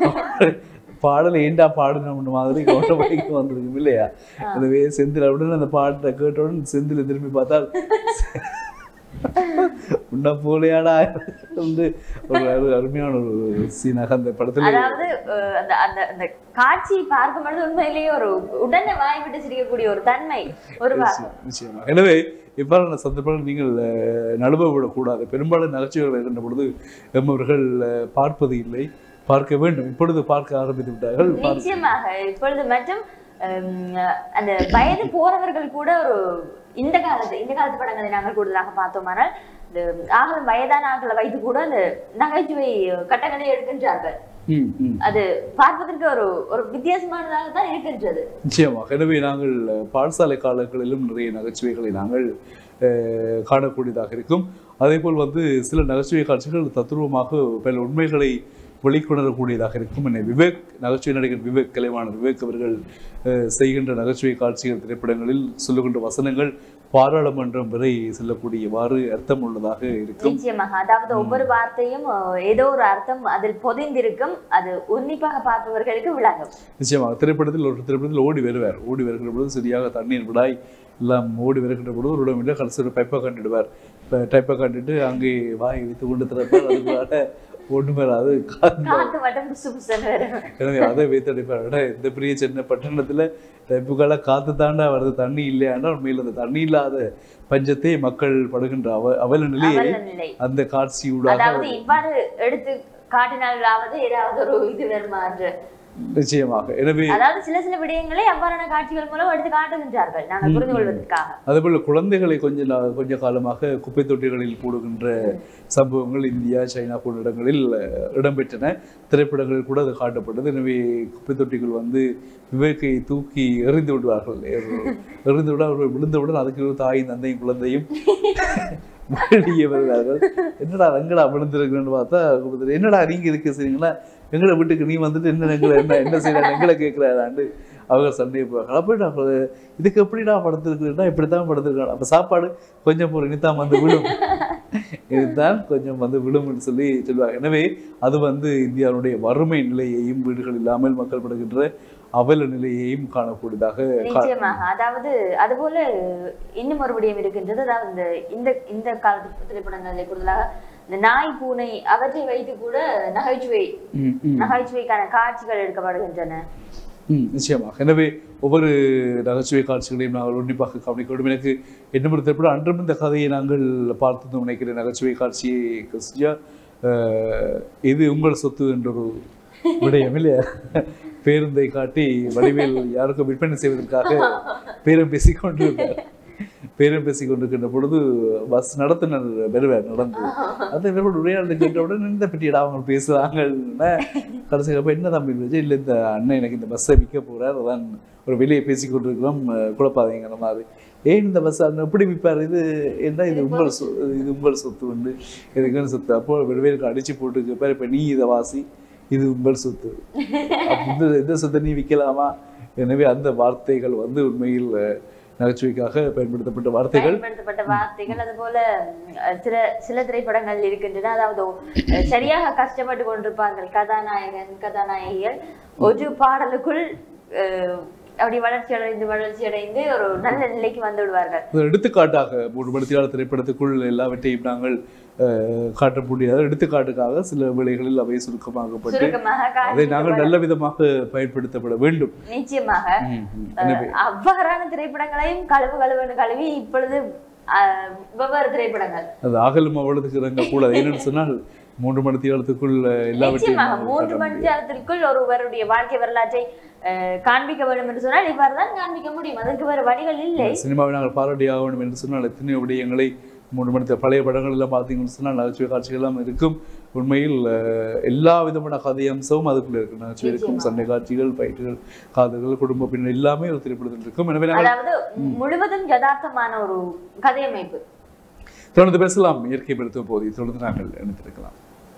பாடலை ஏண்டா பாடணும் மாதிரி கவுண்டமணிக்கு வந்திருக்கும் இல்லையா. எனவே செந்தில் அப்படின்னு அந்த பாட்டை கேட்டவுடன் செந்தில் திரும்பி பார்த்தால் உன்ன போலையாடா வந்து ஒரு அருமையான ஒரு சீனாக அந்த படத்துல. அதாவது அந்த அந்த அந்த காட்சியை பார்க்கும் பொழுது உண்மையிலேயே ஒரு உடனே வாய் விட்டு சிரிக்கக்கூடிய ஒரு தன்மை ஒரு நிச்சயமா. எனவே இவ்வாறான சந்தர்ப்பங்கள் நீங்கள் நழுவவிடக்கூடாது. பெரும்பாலும் நகைச்சுவைகள் வருகின்ற பொழுது எம்மவர்கள் பார்ப்பது இல்லை, பார்க்க வேண்டும். இப்பொழுது பார்க்க ஆரம்பித்து விட்டார்கள். நிச்சயமாக இப்பொழுது மற்றும் அந்த வயது போறவர்கள் கூட ஒரு இந்த காலத்து இந்த காலத்து படங்களை நாங்கள் கூடுதலாக பார்த்தோமானால் இந்த ஆகலும் வயதான ஆட்களை வைத்து கூட அந்த நகைச்சுவை கட்டங்களை எடுக்கின்றார்கள். அது பார்ப்பதற்கு ஒரு ஒரு வித்தியாசமானதாக தான் இருக்கின்றது. நிச்சயமாக. எனவே நாங்கள் பாடசாலை காலங்களிலும் நிறைய நகைச்சுவைகளை நாங்கள் காணக்கூடியதாக இருக்கும். அதே போல் வந்து சில நகைச்சுவை காட்சிகள் தத்துருவமாக பல உண்மைகளை வெளிக்கொணரக்கூடியதாக இருக்கும். என்னை விவேக் நகைச்சுவை நடிகர் விவேக் கலைவாணர் விவேக் அவர்கள் செய்கின்ற நகைச்சுவை காட்சிகள் திரைப்படங்களில் சொல்லுகின்ற வசனங்கள் பாராளுமன்றம் வரை செல்லக்கூடியவாறு அர்த்தம் உள்ளதாக இருக்கும். நிச்சயமாக, அதாவது ஒவ்வொரு வார்த்தையும் ஏதோ ஒரு அர்த்தம் அதில் பொதிந்திருக்கும், அது உன்னிப்பாக பார்ப்பவர்களுக்கு விளங்கும். நிச்சயமாக திரைப்படத்தில் ஒரு திரைப்படத்தில் ஓடி வருவார், ஓடி வருகின்ற பொழுது சரியாக தண்ணீர் விடாய் எல்லாம் ஓடி வருகின்ற பொழுது ஒரு இடமில்லை கடைசி ஒரு பைப்பை கண்டுடுவார். டைப்பை கண்டுட்டு அங்கே வாய் வைத்து கொண்டு திறப்பார். அதுக்காக ஒன்று வராது, எனவே அதை வைத்து அடிப்பார். இந்த பெரிய சின்ன பட்டணத்துல டைப்புக்கால காத்து தாண்டா வருது, தண்ணி இல்லையாண்டா உண்மையில் அந்த தண்ணி இல்லாத பஞ்சத்தை மக்கள் படுகின்ற அவ அவல நிலையை அந்த காட்சியூடாக இவ்வாறு எடுத்து காட்டினாலாவது ஏதாவது ஒரு இது வருமாறு. நிச்சயமாக. எனவே அதாவது சில சில விடயங்களை அவ்வாறான காட்சிகள் மூலம் எடுத்து காட்டுகின்றார்கள் நாங்கள் புரிந்து கொள்வதற்காக. அதேபோல குழந்தைகளை கொஞ்ச கொஞ்ச காலமாக குப்பை தொட்டிகளில் போடுகின்ற சம்பவங்கள் இந்தியா சைனா போன்ற இடங்களில் இடம்பெற்றன. திரைப்படங்களில் கூட அது காட்டப்பட்டது. எனவே குப்பை தொட்டிகள் வந்து விவேக்கை தூக்கி எறிந்து விடுவார்கள். எறிந்து விட அவர்கள் விழுந்தவுடன் அதுக்கு தாய் தந்தையும் குழந்தையும் வெளியே வருவார்கள். என்னடா எங்கடா விழுந்திருக்குன்னு பார்த்தா என்னடா நீங்க இருக்கு சரிங்களா, எங்களை வீட்டுக்கு நீ வந்துட்டு என்ன எங்களை என்ன என்ன செய்யற எங்களை கேட்கிறாராண்டு அவங்க சண்டையை போவாங்க. அப்போ இதுக்கு எப்படிடா படுத்திருக்குன்னா இப்படித்தான் படுத்திருக்காங்க. அப்போ சாப்பாடு கொஞ்சம் ஒரு இனித்தான் வந்து விழும், இதுதான் கொஞ்சம் வந்து விழும்னு சொல்லி சொல்லுவாங்க. எனவே அது வந்து இந்தியாவுடைய வறுமை நிலையையும் வீடுகள் இல்லாமல் மக்கள் படுகின்ற அவல நிலையையும் காணக்கூடியதாக. நிச்சயமாக. அதாவது அதுபோல இன்னும் ஒரு விடயம் இருக்கின்றது. அதாவது இந்த இந்த காலத்து திரைப்படங்களில் கூடுதலாக இந்த நாய் பூனை அவற்றை வைத்து கூட நகைச்சுவை நகைச்சுவைக்கான காட்சிகள் எடுக்கப்படுகின்றன. ம் நிச்சயமாக. எனவே ஒவ்வொரு நகைச்சுவை காட்சிகளையும் நாங்கள் உன்னிப்பாக கவனிக்க வேண்டும். எனக்கு என்ன ஒரு திரைப்படம் அன்றும் இந்த கதையை நாங்கள் பார்த்து நினைக்கிற நகைச்சுவை காட்சியை கிறிஸ்டியா இது உங்கள் சொத்து என்ற ஒரு விடயம் இல்லையா, பேருந்தை காட்டி வடிவேல் யாருக்கும் விற்பனை செய்வதற்காக பேரம் பேசிக்கொண்டிருப்பார். பேரம் பேசி கொண்டிருக்கின்ற பொழுது பஸ் நடத்துனர் வருவார் நடந்து அந்த உரையாடல் கேட்டவுடன் இந்த பற்றியடா அவங்க பேசுறாங்கன்னா கடைசி அப்போ என்ன தம்பி இருந்துச்சு, இல்லை இந்த அண்ணன் எனக்கு இந்த பஸ்ஸை விற்க போறார், அதான் ஒரு வெளியே பேசி கொண்டிருக்கிறோம் குழப்பாதீங்கிற மாதிரி. ஏன் இந்த பஸ் அண்ணன் எப்படி விற்பார், இது என்ன இது உங்கள் சொ இது உங்கள் சொத்து உண்டு இதுக்குன்னு சொத்து. அப்போ வெறுவேலுக்கு அடிச்சு போட்டு கேட்பார், இப்போ நீ இதை வாசி இது உங்கள் சொத்து, இந்த இந்த சொத்தை நீ விற்கலாமா. எனவே அந்த வார்த்தைகள் வந்து உண்மையில் நகைச்சுவைக்காக பயன்படுத்தப்பட்ட வார்த்தைகள் பயன்படுத்தப்பட்ட வார்த்தைகள். அது போல சில சில திரைப்படங்கள் இருக்கின்றன. அதாவது சரியாக கஷ்டப்பட்டு கொண்டிருப்பார்கள் கதாநாயகன் கதாநாயகிகள், ஒரு பாடலுக்குள் அப்படி வளர்ச்சி அடைந்து வளர்ச்சி அடைந்து ஒரு நல்ல நிலைக்கு வந்து விடுவார்கள். எடுத்துக்காட்டாக மூன்று மணித்தியாளர் திரைப்படத்துக்குள் எல்லாவற்றையும் நாங்கள் காட்ட முடியாத எடுத்துக்காட்டுக்காக சில வேளைகளில் அவை சுருக்கமாகப்பட்டு அதை நாங்கள் நல்ல விதமாக பயன்படுத்தப்பட வேண்டும். நிச்சயமாக அவ்வாறான திரைப்படங்களையும் கழுவு கழுவுன்னு கழுவி இப்பொழுது வெவ்வேறு திரைப்படங்கள் அது ஆகலும் அவ்வளவுக்கு இறங்க கூடாது. என்னன்னு சொன்னால் மூன்று மணித்தியாலத்துக்குள் எல்லாவற்றையும் மூன்று மணித்தியாலத்திற்குள் ஒருவருடைய வாழ்க்கை வரலாற்றை காண்பிக்க வேண்டும் என்று சொன்னால் இவ்வாறு தான் காண்பிக்க முடியும். அதற்கு வேறு வழிகள் இல்லை. சினிமாவை நாங்கள் பாராட்டி ஆக வேண்டும் என்று சொன்னால் எத்தனையோ விடயங்களை மூன்று மணி பழைய படங்கள் எல்லாம் பார்த்தீங்கன்னு சொன்னால் நகைச்சுவை காட்சிகள் எல்லாம் இருக்கும். உண்மையில் எல்லா விதமான கதை அம்சமும் அதுக்குள்ள இருக்கு. நகைச்சுவை இருக்கும், சண்டை காட்சிகள், பயிற்சிகள், காதல்கள், குடும்ப பின்னர் எல்லாமே ஒரு திரைப்படத்தில் இருக்கும். எனவே அதாவது முழுவதும் யதார்த்தமான ஒரு கதையமைப்பு. தொடர்ந்து பேசலாம். இயற்கை பெருத்தும் போது தொடர்ந்து நாங்கள் நினைத்திருக்கலாம்.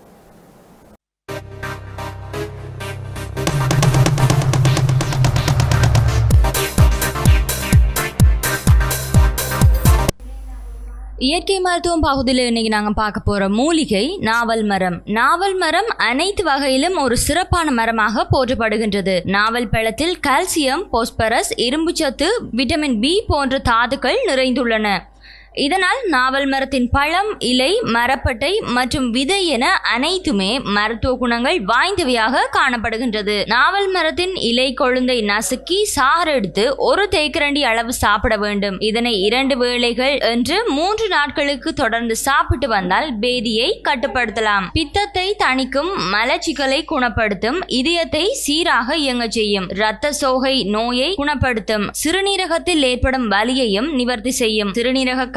இயற்கை மருத்துவம் பகுதியில் இன்னைக்கு நாங்கள் பார்க்க போகிற மூலிகை நாவல் மரம். நாவல் மரம் அனைத்து வகையிலும் ஒரு சிறப்பான மரமாக போற்றப்படுகின்றது. நாவல் பழத்தில் கால்சியம், பாஸ்பரஸ், இரும்புச்சத்து, விட்டமின் பி போன்ற தாதுக்கள் நிறைந்துள்ளன. இதனால் நாவல் மரத்தின் பழம், இலை, மரப்பட்டை மற்றும் விதை என அனைத்துமே மருத்துவ குணங்கள் வாய்ந்தவையாக காணப்படுகின்றது. நாவல் மரத்தின் இலை கொழுந்தை நசுக்கி சாறு எடுத்து ஒரு தேக்கரண்டி அளவு சாப்பிட வேண்டும். இதனை இரண்டு வேளைகள் என்று மூன்று நாட்களுக்கு தொடர்ந்து சாப்பிட்டு வந்தால் பேதியை கட்டுப்படுத்தலாம். பித்தத்தை தணிக்கும், மலச்சிக்கலை குணப்படுத்தும், இதயத்தை சீராக இயங்க செய்யும், இரத்த சோகை நோயை குணப்படுத்தும், சிறுநீரகத்தில் ஏற்படும் வலியையும் நிவர்த்தி செய்யும், சிறுநீரக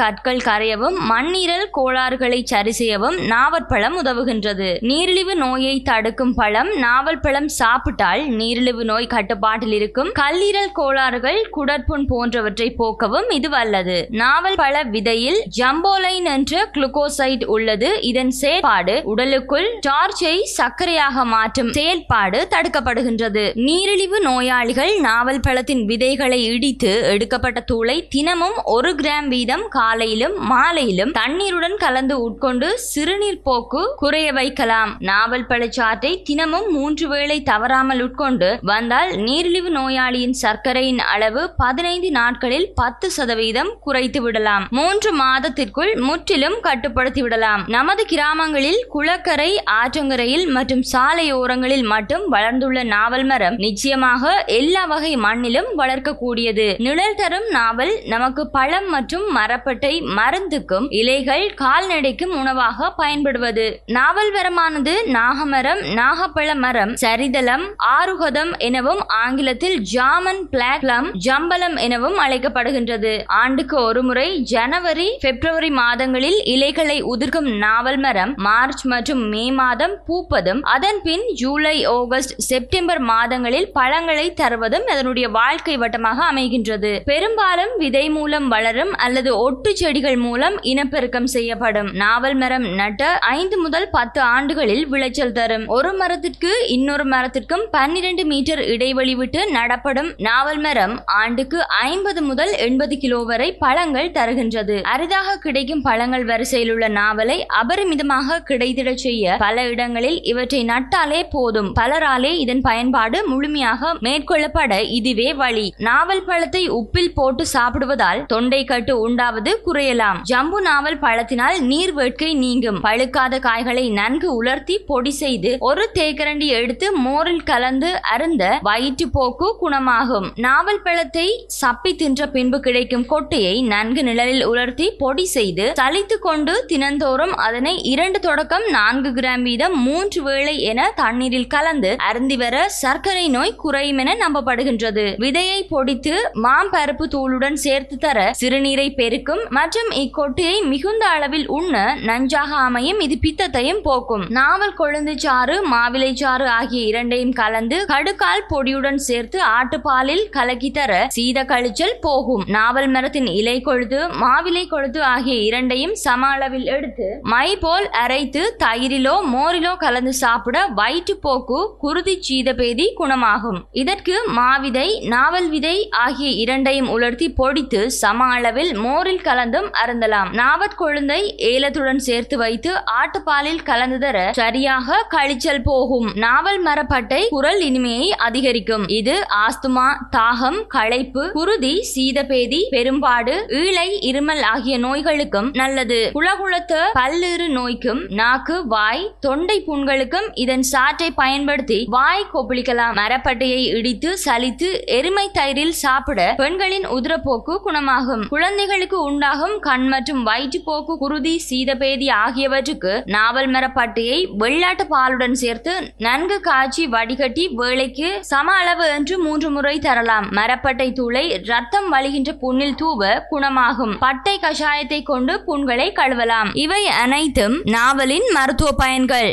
கற்கள் கரையவும் மண்ணீரல் கோளாறுகளை சரி செய்யவும் நாவற்பழம் உதவுகின்றது. நீரிழிவு நோயை தடுக்கும் பழம். நாவல் பழம் சாப்பிட்டால் நீரிழிவு நோய் கட்டுப்பாட்டில் இருக்கும். கல்லீரல் கோளாறுகள், குடற்புண் போன்றவற்றை போக்கவும் இது வல்லது. நாவல் பழ விதையில் ஜம்போலைன் என்ற குளுக்கோசைட் உள்ளது. இதன் செயல்பாடு உடலுக்குள் டார்ச்சை சர்க்கரையாக மாற்றும் செயல்பாடு தடுக்கப்படுகின்றது. நீரிழிவு நோயாளிகள் நாவல் பழத்தின் விதைகளை இடித்து எடுக்கப்பட்ட தூளை தினமும் ஒரு கிராம் வீதம் காலையிலும் மாலையிலும் தண்ணீருடன் கலந்து உட்கொண்டு சிறுநீர் போக்கு குறைய வைக்கலாம். நாவல் பழச்சாற்றை தினமும் மூன்று வேளை தவறாமல் உட்கொண்டு வந்தால் நீரிழிவு நோயாளியின் சர்க்கரையின் அளவு பதினைந்து நாட்களில் பத்து சதவீதம் குறைத்து விடலாம். மூன்று மாதத்திற்குள் முற்றிலும் கட்டுப்படுத்தி விடலாம். நமது கிராமங்களில் குளக்கரை, ஆற்றங்கரையில் மற்றும் சாலையோரங்களில் மட்டும் வளர்ந்துள்ள நாவல் மரம் நிச்சயமாக எல்லா வகை மண்ணிலும் வளர்க்கக்கூடியது. நிழல் தரும் நாவல் நமக்கு பழம் மற்றும் மரப்பட்டை, மருந்துக்கும் இலைகள், கால்நடைக்கும் உணவாக பயன்படுவது. நாவல் மரமானது நாகமரம், நாகப்பழ மரம், சரிதலம், ஆருகதம் எனவும் ஆங்கிலத்தில் ஜாமன், பிளாக்லம், ஜம்பலம் எனவும் அழைக்கப்படுகின்றது. ஆண்டுக்கு ஒரு முறை ஜனவரி, பிப்ரவரி மாதங்களில் இலைகளை உதிர்க்கும் நாவல் மரம் மார்ச் மற்றும் மே மாதம் பூப்பதும் அதன் பின் ஜூலை, ஆகஸ்ட், செப்டம்பர் மாதங்களில் பழங்களை தருவதும் அதனுடைய வாழ்க்கை வட்டமாக அமைகின்றது. பெரும்பாலும் விதை மூலம் வளரும் அல்லது ஒட்டு செடிகள் மூலம் இனப்பெருக்கம் செய்யப்படும். நாவல் மரம் நட்ட ஐந்து முதல் பத்து ஆண்டுகளில் விளைச்சல் தரும். ஒரு மரத்திற்கு இன்னொரு மரத்திற்கும் பன்னிரண்டு மீட்டர் இடைவெளி விட்டு நடப்படும் நாவல் மரம் ஆண்டுக்கு ஐம்பது முதல் எண்பது கிலோ வரை பழங்கள் தருகின்றது. அரிதாக கிடைக்கும் பழங்கள் வரிசையில் உள்ள நாவலை அபரிமிதமாக கிடைத்திட செய்ய பல இடங்களில் இவற்றை நட்டாலே போதும். பலராலே இதன் பயன்பாடு முழுமையாக மேற்கொள்ளப்பட இதுவே வழி. நாவல் பழத்தை உப்பில் போட்டு சாப்பிடுவதால் தொண்டை கட்டு உண்டாவது குறையலாம். ஜம்பு நாவல் பழத்தினால் நீர் வேட்கை நீங்கும். பழுக்காத காய்களை நன்கு உலர்த்தி பொடி செய்து ஒரு தேக்கரண்டி எடுத்து மோரில் கலந்து அருந்த வயிற்று போக்கு குணமாகும். நாவல் பழத்தை சப்பி தின்ற பின்பு கிடைக்கும் கொட்டையை நன்கு நிழலில் உலர்த்தி பொடி செய்து சலித்து கொண்டு தினந்தோறும் அதனை இரண்டு தொடக்கம் நான்கு கிராம் வீதம் மூன்று வேளை என தண்ணீரில் கலந்து அருந்தி வர சர்க்கரை நோய் குறையும் என நம்பப்படுகின்றது. விதையை பொடித்து மாம்பருப்பு தூளுடன் சேர்த்து தர சிறுநீரை பெருக்கும் மற்றும் இக்கொட்டையை மிகுந்த அளவில் உண்ண நஞ்சாக அமையும். இது பித்தத்தையும் போக்கும். நாவல் கொழுந்து சாறு, மாவிலை சாறு ஆகிய இரண்டையும் கலந்து கடுக்கால் பொடியுடன் சேர்த்து ஆட்டுப்பாலில் கலக்கி தர சீத கழிச்சல் போகும். நாவல் மரத்தின் இலை கொழுது, மாவிலை கொழுது ஆகிய இரண்டையும் சம அளவில் எடுத்து மை போல் அரைத்து தயிரிலோ மோரிலோ கலந்து சாப்பிட வயிற்று போக்கு, குருதி, சீதபேதி குணமாகும். இதற்கு மாவிதை, நாவல் விதை ஆகிய இரண்டையும் உலர்த்தி பொடித்து சம அளவில் மோரில் கலந்தும் அருந்தலாம். நாவற் கொழுந்தை ஏலத்துடன் சேர்த்து வைத்து ஆட்டுப்பாலில் கலந்து தர சரியாக கழிச்சல் போகும். நாவல் மரப்பட்டை குரல் இனிமையை அதிகரிக்கும். இது ஆஸ்துமா, தாகம், களைப்பு, குருதி, சீதபேதி, பெரும்பாடு, ஈழை, இருமல் ஆகிய நோய்களுக்கும் நல்லது. குளகுளத்த பல்லீறு நோய்க்கும், நாக்கு, வாய், தொண்டை புண்களுக்கும் இதன் சாற்றை பயன்படுத்தி வாய் கொப்பளிக்கலாம். மரப்பட்டையை இடித்து சலித்து எருமை தயிரில் சாப்பிட பெண்களின் உதிரப்போக்கு குணமாகும். குழந்தைகளுக்கு உண்டாகும் கண் மற்றும் வயிற்றுப்போக்கு, குருதி, சீதபேதி ஆகியவற்றுக்கு நாவல் மரப்பட்டையை வெள்ளாட்டு பாலுடன் சேர்த்து நன்கு காய்ச்சி வடிகட்டி வேளைக்கு சம அளவு என்று மூன்று முறை தரலாம். மரப்பட்டை தூளை ரத்தம் வழிகின்ற புண்ணில் தூவ குணமாகும். பட்டை கஷாயத்தை கொண்டு புண்களை கழுவலாம். இவை அனைத்தும் நாவலின் மருத்துவ பயன்கள்.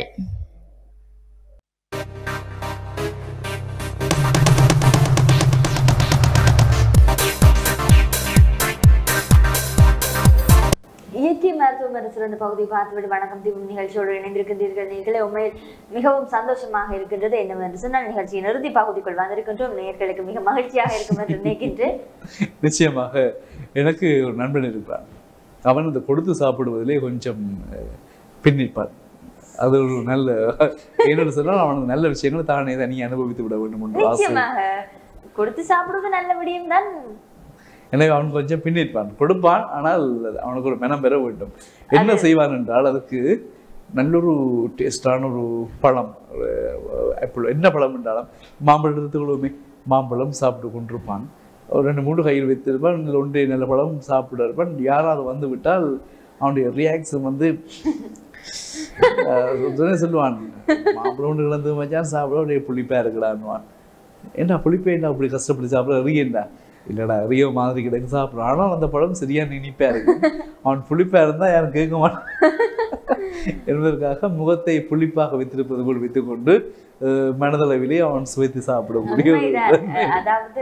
இயற்கை மருத்துவ மருத்துவ பகுதியை பார்த்துவிட்டு வணக்கம் தீபம் நிகழ்ச்சியோடு இணைந்திருக்கின்றீர்கள். நீங்களே உண்மையில் மிகவும் சந்தோஷமாக இருக்கின்றது. என்னவென்று சொன்னால் நிகழ்ச்சியின் இறுதி பகுதிக்குள் வந்திருக்கின்றோம். நேயர்களுக்கு மிக மகிழ்ச்சியாக இருக்கும் என்று நினைக்கின்றேன். நிச்சயமாக எனக்கு ஒரு நண்பன் இருக்கிறான். அவன் இந்த கொடுத்து சாப்பிடுவதிலே கொஞ்சம் பின்னிப்பான். அது ஒரு நல்ல என்ன சொன்னால் அவனுக்கு நல்ல விஷயங்களை தானே தான் நீ அனுபவித்து விட வேண்டும் என்று ஆசை. கொடுத்து சாப்பிடுவது நல்ல விடயம் தான். எனவே அவன் கொஞ்சம் பின்னிருப்பான், கொடுப்பான். ஆனால் அவனுக்கு ஒரு மனம் பெற வேண்டும். என்ன செய்வான் என்றால் அதுக்கு நல்லொரு டேஸ்டான ஒரு பழம், ஆப்பிள், என்ன பழம் என்றாலும் மாம்பழம் எடுத்துக்கொள்ளுமே, மாம்பழம் சாப்பிட்டு கொண்டிருப்பான். ஒரு ரெண்டு மூணு கையில் வைத்திருப்பான். ஒன்றே நல்ல பழம் சாப்பிட இருப்பான். யாராவது வந்து விட்டால் அவனுடைய ரியாக்ஷன் வந்து சொல்லுவான், மாம்பழம் ஒன்று இழந்து மச்சான் சாப்பிட அப்படியே புளிப்பா இருக்கலான்னுவான். என்ன புளிப்பே என்ன அப்படி கஷ்டப்பட்டு சாப்பிட இருக்கேன்டா இல்லடா ரியோ மாதிரி கிடைக்கு சாப்பிட்றான். ஆனால் அந்த படம் சரியா இனிப்பா இருக்கு. அவன் புளிப்பா இருந்தா யாரும் கேட்க மாட்டான் என்பதற்காக முகத்தை புளிப்பாக வைத்திருப்பது போல் வைத்துக்கொண்டு மனதளவிலே அவன் சுவைத்து சாப்பிட முடியும். அதாவது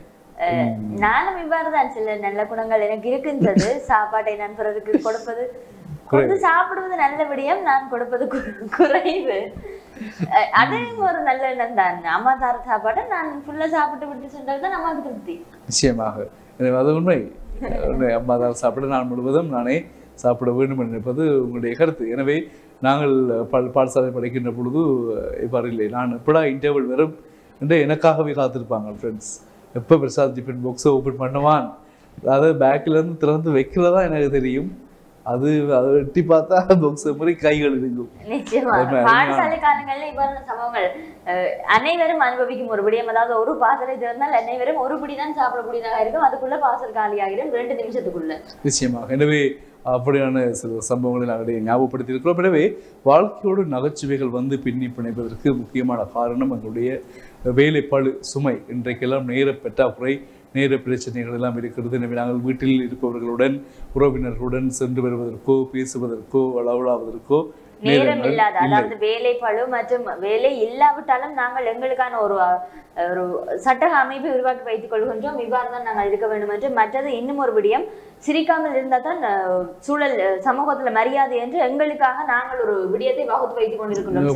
நானும் இவ்வாறுதான் சில நல்ல குணங்கள் எனக்கு இருக்கின்றது. சாப்பாட்டை நான் பிறருக்கு கொடுப்பது கொடுத்து சாப்பிடுவது நல்ல விடயம், நான் கொடுப்பது குறைவு. அதுவும் ஒரு நல்ல எண்ணம் தான். அம்மா தார சாப்பாட்டை நான் ஃபுல்லா சாப்பிட்டு விட்டு சென்றதுதான் அம்மாவுக்கு திருப்தி. நிச்சயமாக அது உண்மை. அம்மா தார சாப்பிட நான் முழுவதும் நானே சாப்பிட வேண்டும் என்பது உங்களுடைய கருத்து. எனவே நாங்கள் பல் பாடசாலை படிக்கின்ற பொழுது இவ்வாறு இல்லை. நான் எப்படா இன்டர்வல் வரும் என்று எனக்காகவே காத்திருப்பாங்க ஃப்ரெண்ட்ஸ். எப்போ பிரசாத் டிஃபன் பாக்ஸை ஓப்பன் பண்ணுவான், அதாவது பேக்கிலேருந்து திறந்து வைக்கிறதா எனக்கு தெரியும். அது அதை வெட்டி பார்த்தா பாக்ஸ் மாதிரி கைகள் இருக்கும். பாடசாலை காலங்கள்ல இவ்வாறான சம்பவங்கள் அனைவரும் அனுபவிக்கும் ஒரு விடயம். அதாவது ஒரு பாசலை திறந்தால் அனைவரும் ஒரு பிடிதான் சாப்பிடக்கூடியதாக இருக்கும். அதுக்குள்ள பாசல் காலியாகிடும் ரெண்டு நிமிஷத்துக்குள்ள. நிச்சயமாக. எனவே அப்படியான சில சம்பவங்களை நாங்கள் ஞாபகப்படுத்தி இருக்கிறோம். எனவே வாழ்க்கையோடு நகைச்சுவைகள் வந்து பின்னி பிணைப்பதற்கு முக்கியமான காரணம் எங்களுடைய வேலைப்பளு சுமை. இன்றைக்கெல்லாம் நேர பற்றாக்குறை, நேர பிரச்சனைகள் எல்லாம் இருக்கிறது. எனவே நாங்கள் வீட்டில் இருப்பவர்களுடன் உறவினர்களுடன் சென்று வருவதற்கோ பேசுவதற்கோ அளவலாவதற்கோ நேரம் இல்லாத, அதாவது வேலை பளு மற்றும் வேலை இல்லாவிட்டாலும் நாங்கள் எங்களுக்கான ஒரு ஒரு சட்டக அமைப்பை உருவாக்கி வைத்துக் கொள்கின்றோம். இவ்வாறு தான் நாங்கள் இருக்க வேண்டும் என்று. மற்றது இன்னும் ஒரு விடயம், சிரிக்காமல் இருந்தால் தான் சூழல் சமூகத்துல மரியாதை என்று எங்களுக்காக நாங்கள் ஒரு விடயத்தை வகுத்து வைத்துக் கொண்டிருக்கின்றோம்.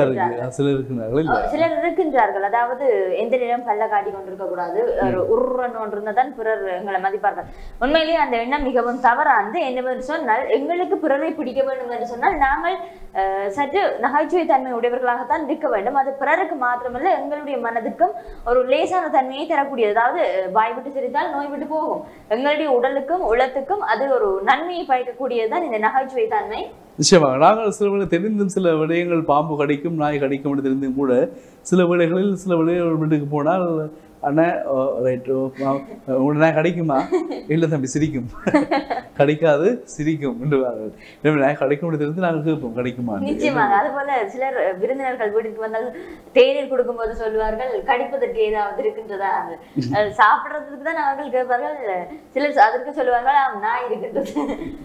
சிலர் இருக்கின்றார்கள், அதாவது எந்த நேரம் பல்ல காட்டி கொண்டிருக்க கூடாது, உருவன் ஒன்றிருந்தான் பிறர் எங்களை மதிப்பார்கள். உண்மையிலேயே அந்த எண்ணம் மிகவும் தவறானது. என்னவென்று சொன்னால், எங்களுக்கு பிறரை பிடிக்க வேண்டும் என்று சொன்னால் நாங்கள் சற்று நகைச்சுவை தன்மை உடையவர்களாகத்தான் இருக்க வேண்டும். அது பிறருக்கு மாத்திரமல்ல எங்களுடைய மனதுக்கும் ஒரு லேசான தன்மையை தரக்கூடியது. அதாவது வாய் விட்டு சிரித்தால் நோய் விட்டு போகும். எங்களுடைய உடலுக்கும் உளத்துக்கும் அது ஒரு நன்மையை பயக்கக்கூடியதுதான் இந்த நகைச்சுவை தன்மை. நிச்சயமாக. நாங்கள் சில வேளை தெரிந்தும் சில விடயங்கள் பாம்பு கடிக்கும் நாய் கடிக்கும் என்று தெரிந்தும் கூட சில வேளைகளில் சில விடயங்கள் வீட்டுக்கு போனால் அண்ணா ரைட்டு உடனே கிடைக்குமா? இல்லை தம்பி சிரிக்கும், கிடைக்காது சிரிக்கும் என்று கிடைக்கும் தெரிந்து நாங்கள் கேட்போம் கிடைக்குமா. நிச்சயமாக. அது போல சிலர் விருந்தினர்கள் வீட்டுக்கு வந்தால் தேநீர் கொடுக்கும் போது சொல்வார்கள் கடிப்பதற்கு ஏதாவது இருக்கின்றதா, சாப்பிட்றதுக்கு தான் அவர்கள் கேட்பார்கள். சிலர் அதற்கு சொல்லுவார்கள் நான் இருக்கின்றது.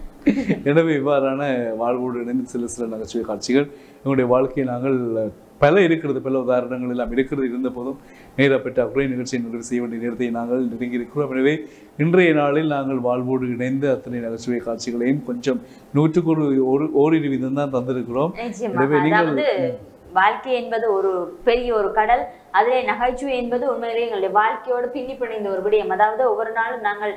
எனவே இவ்வாறான வாழ்வோடு இணைந்து சில சில நகைச்சுவை காட்சிகள் எங்களுடைய வாழ்க்கையை நாங்கள் பல இருக்கிறது, பல உதாரணங்கள் எல்லாம் இருக்கிறது. இருந்த போதும் நேரப்பட்ட குறை நிகழ்ச்சியை நிறைவு செய்ய வேண்டிய நேரத்தை நாங்கள் நெருங்கி இருக்கிறோம். எனவே இன்றைய நாளில் நாங்கள் வாழ்வோடு இணைந்து அத்தனை நகைச்சுவை காட்சிகளையும் கொஞ்சம் நூற்றுக்கு ஒரு ஒரு ஓரிரு வீதம் தான் தந்திருக்கிறோம். எனவே நீங்கள் வாழ்க்கை என்பது ஒரு பெரிய ஒரு கடல், அதிலே நகைச்சுவை என்பது உண்மையிலேயே எங்களுடைய வாழ்க்கையோடு பின்னி பிணைந்த ஒரு விடயம். அதாவது ஒவ்வொரு நாளும் நாங்கள்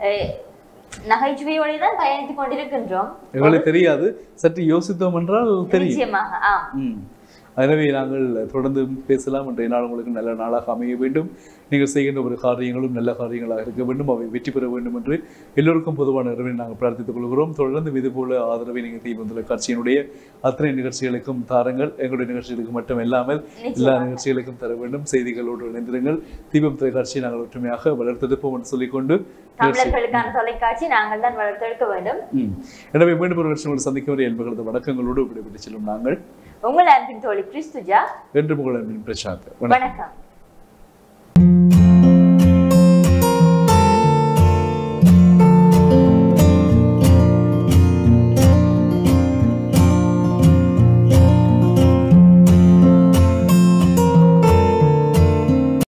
நகைச்சுவையோடு தான் பயணித்துக் கொண்டிருக்கின்றோம். எங்களுக்கு தெரியாது, சற்று யோசித்தோம் என்றால் தெரியும். நிச்சயமாக. ஆம். எனவே நாங்கள் தொடர்ந்து பேசலாம். இன்றைய நாள் உங்களுக்கு நல்ல நாளாக அமைய வேண்டும். நீங்கள் செய்கின்ற ஒரு காரியங்களும் நல்ல காரியங்களாக இருக்க வேண்டும், அவை வெற்றி பெற வேண்டும் என்று எல்லோருக்கும் பொதுவான நிறைவை நாங்கள் பிரார்த்தித்துக் கொள்கிறோம். தொடர்ந்து இதுபோல ஆதரவை நீங்கள் தீபம் தொலைக்காட்சியினுடைய அத்தனை நிகழ்ச்சிகளுக்கும் தாருங்கள். எங்களுடைய நிகழ்ச்சிகளுக்கு மட்டும் இல்லாமல் எல்லா நிகழ்ச்சிகளுக்கும் தர வேண்டும். செய்திகளோடு இணைந்திருங்கள். தீபம் தொலைக்காட்சியை நாங்கள் ஒற்றுமையாக வளர்த்தெடுப்போம் என்று சொல்லிக்கொண்டு தமிழர்களுக்கான தொலைக்காட்சி நாங்கள் தான் வளர்த்தெடுக்க வேண்டும். எனவே மீண்டும் ஒரு நிகழ்ச்சியோடு சந்திக்கும் வரை என்பது வணக்கங்களோடு விடைபெற்று செல்லும் நாங்கள் உங்கள் அன்பின் தோழி கிறிஸ்துஜா என்று உங்கள் அன்பின் பிரசாந்த். வணக்கம்.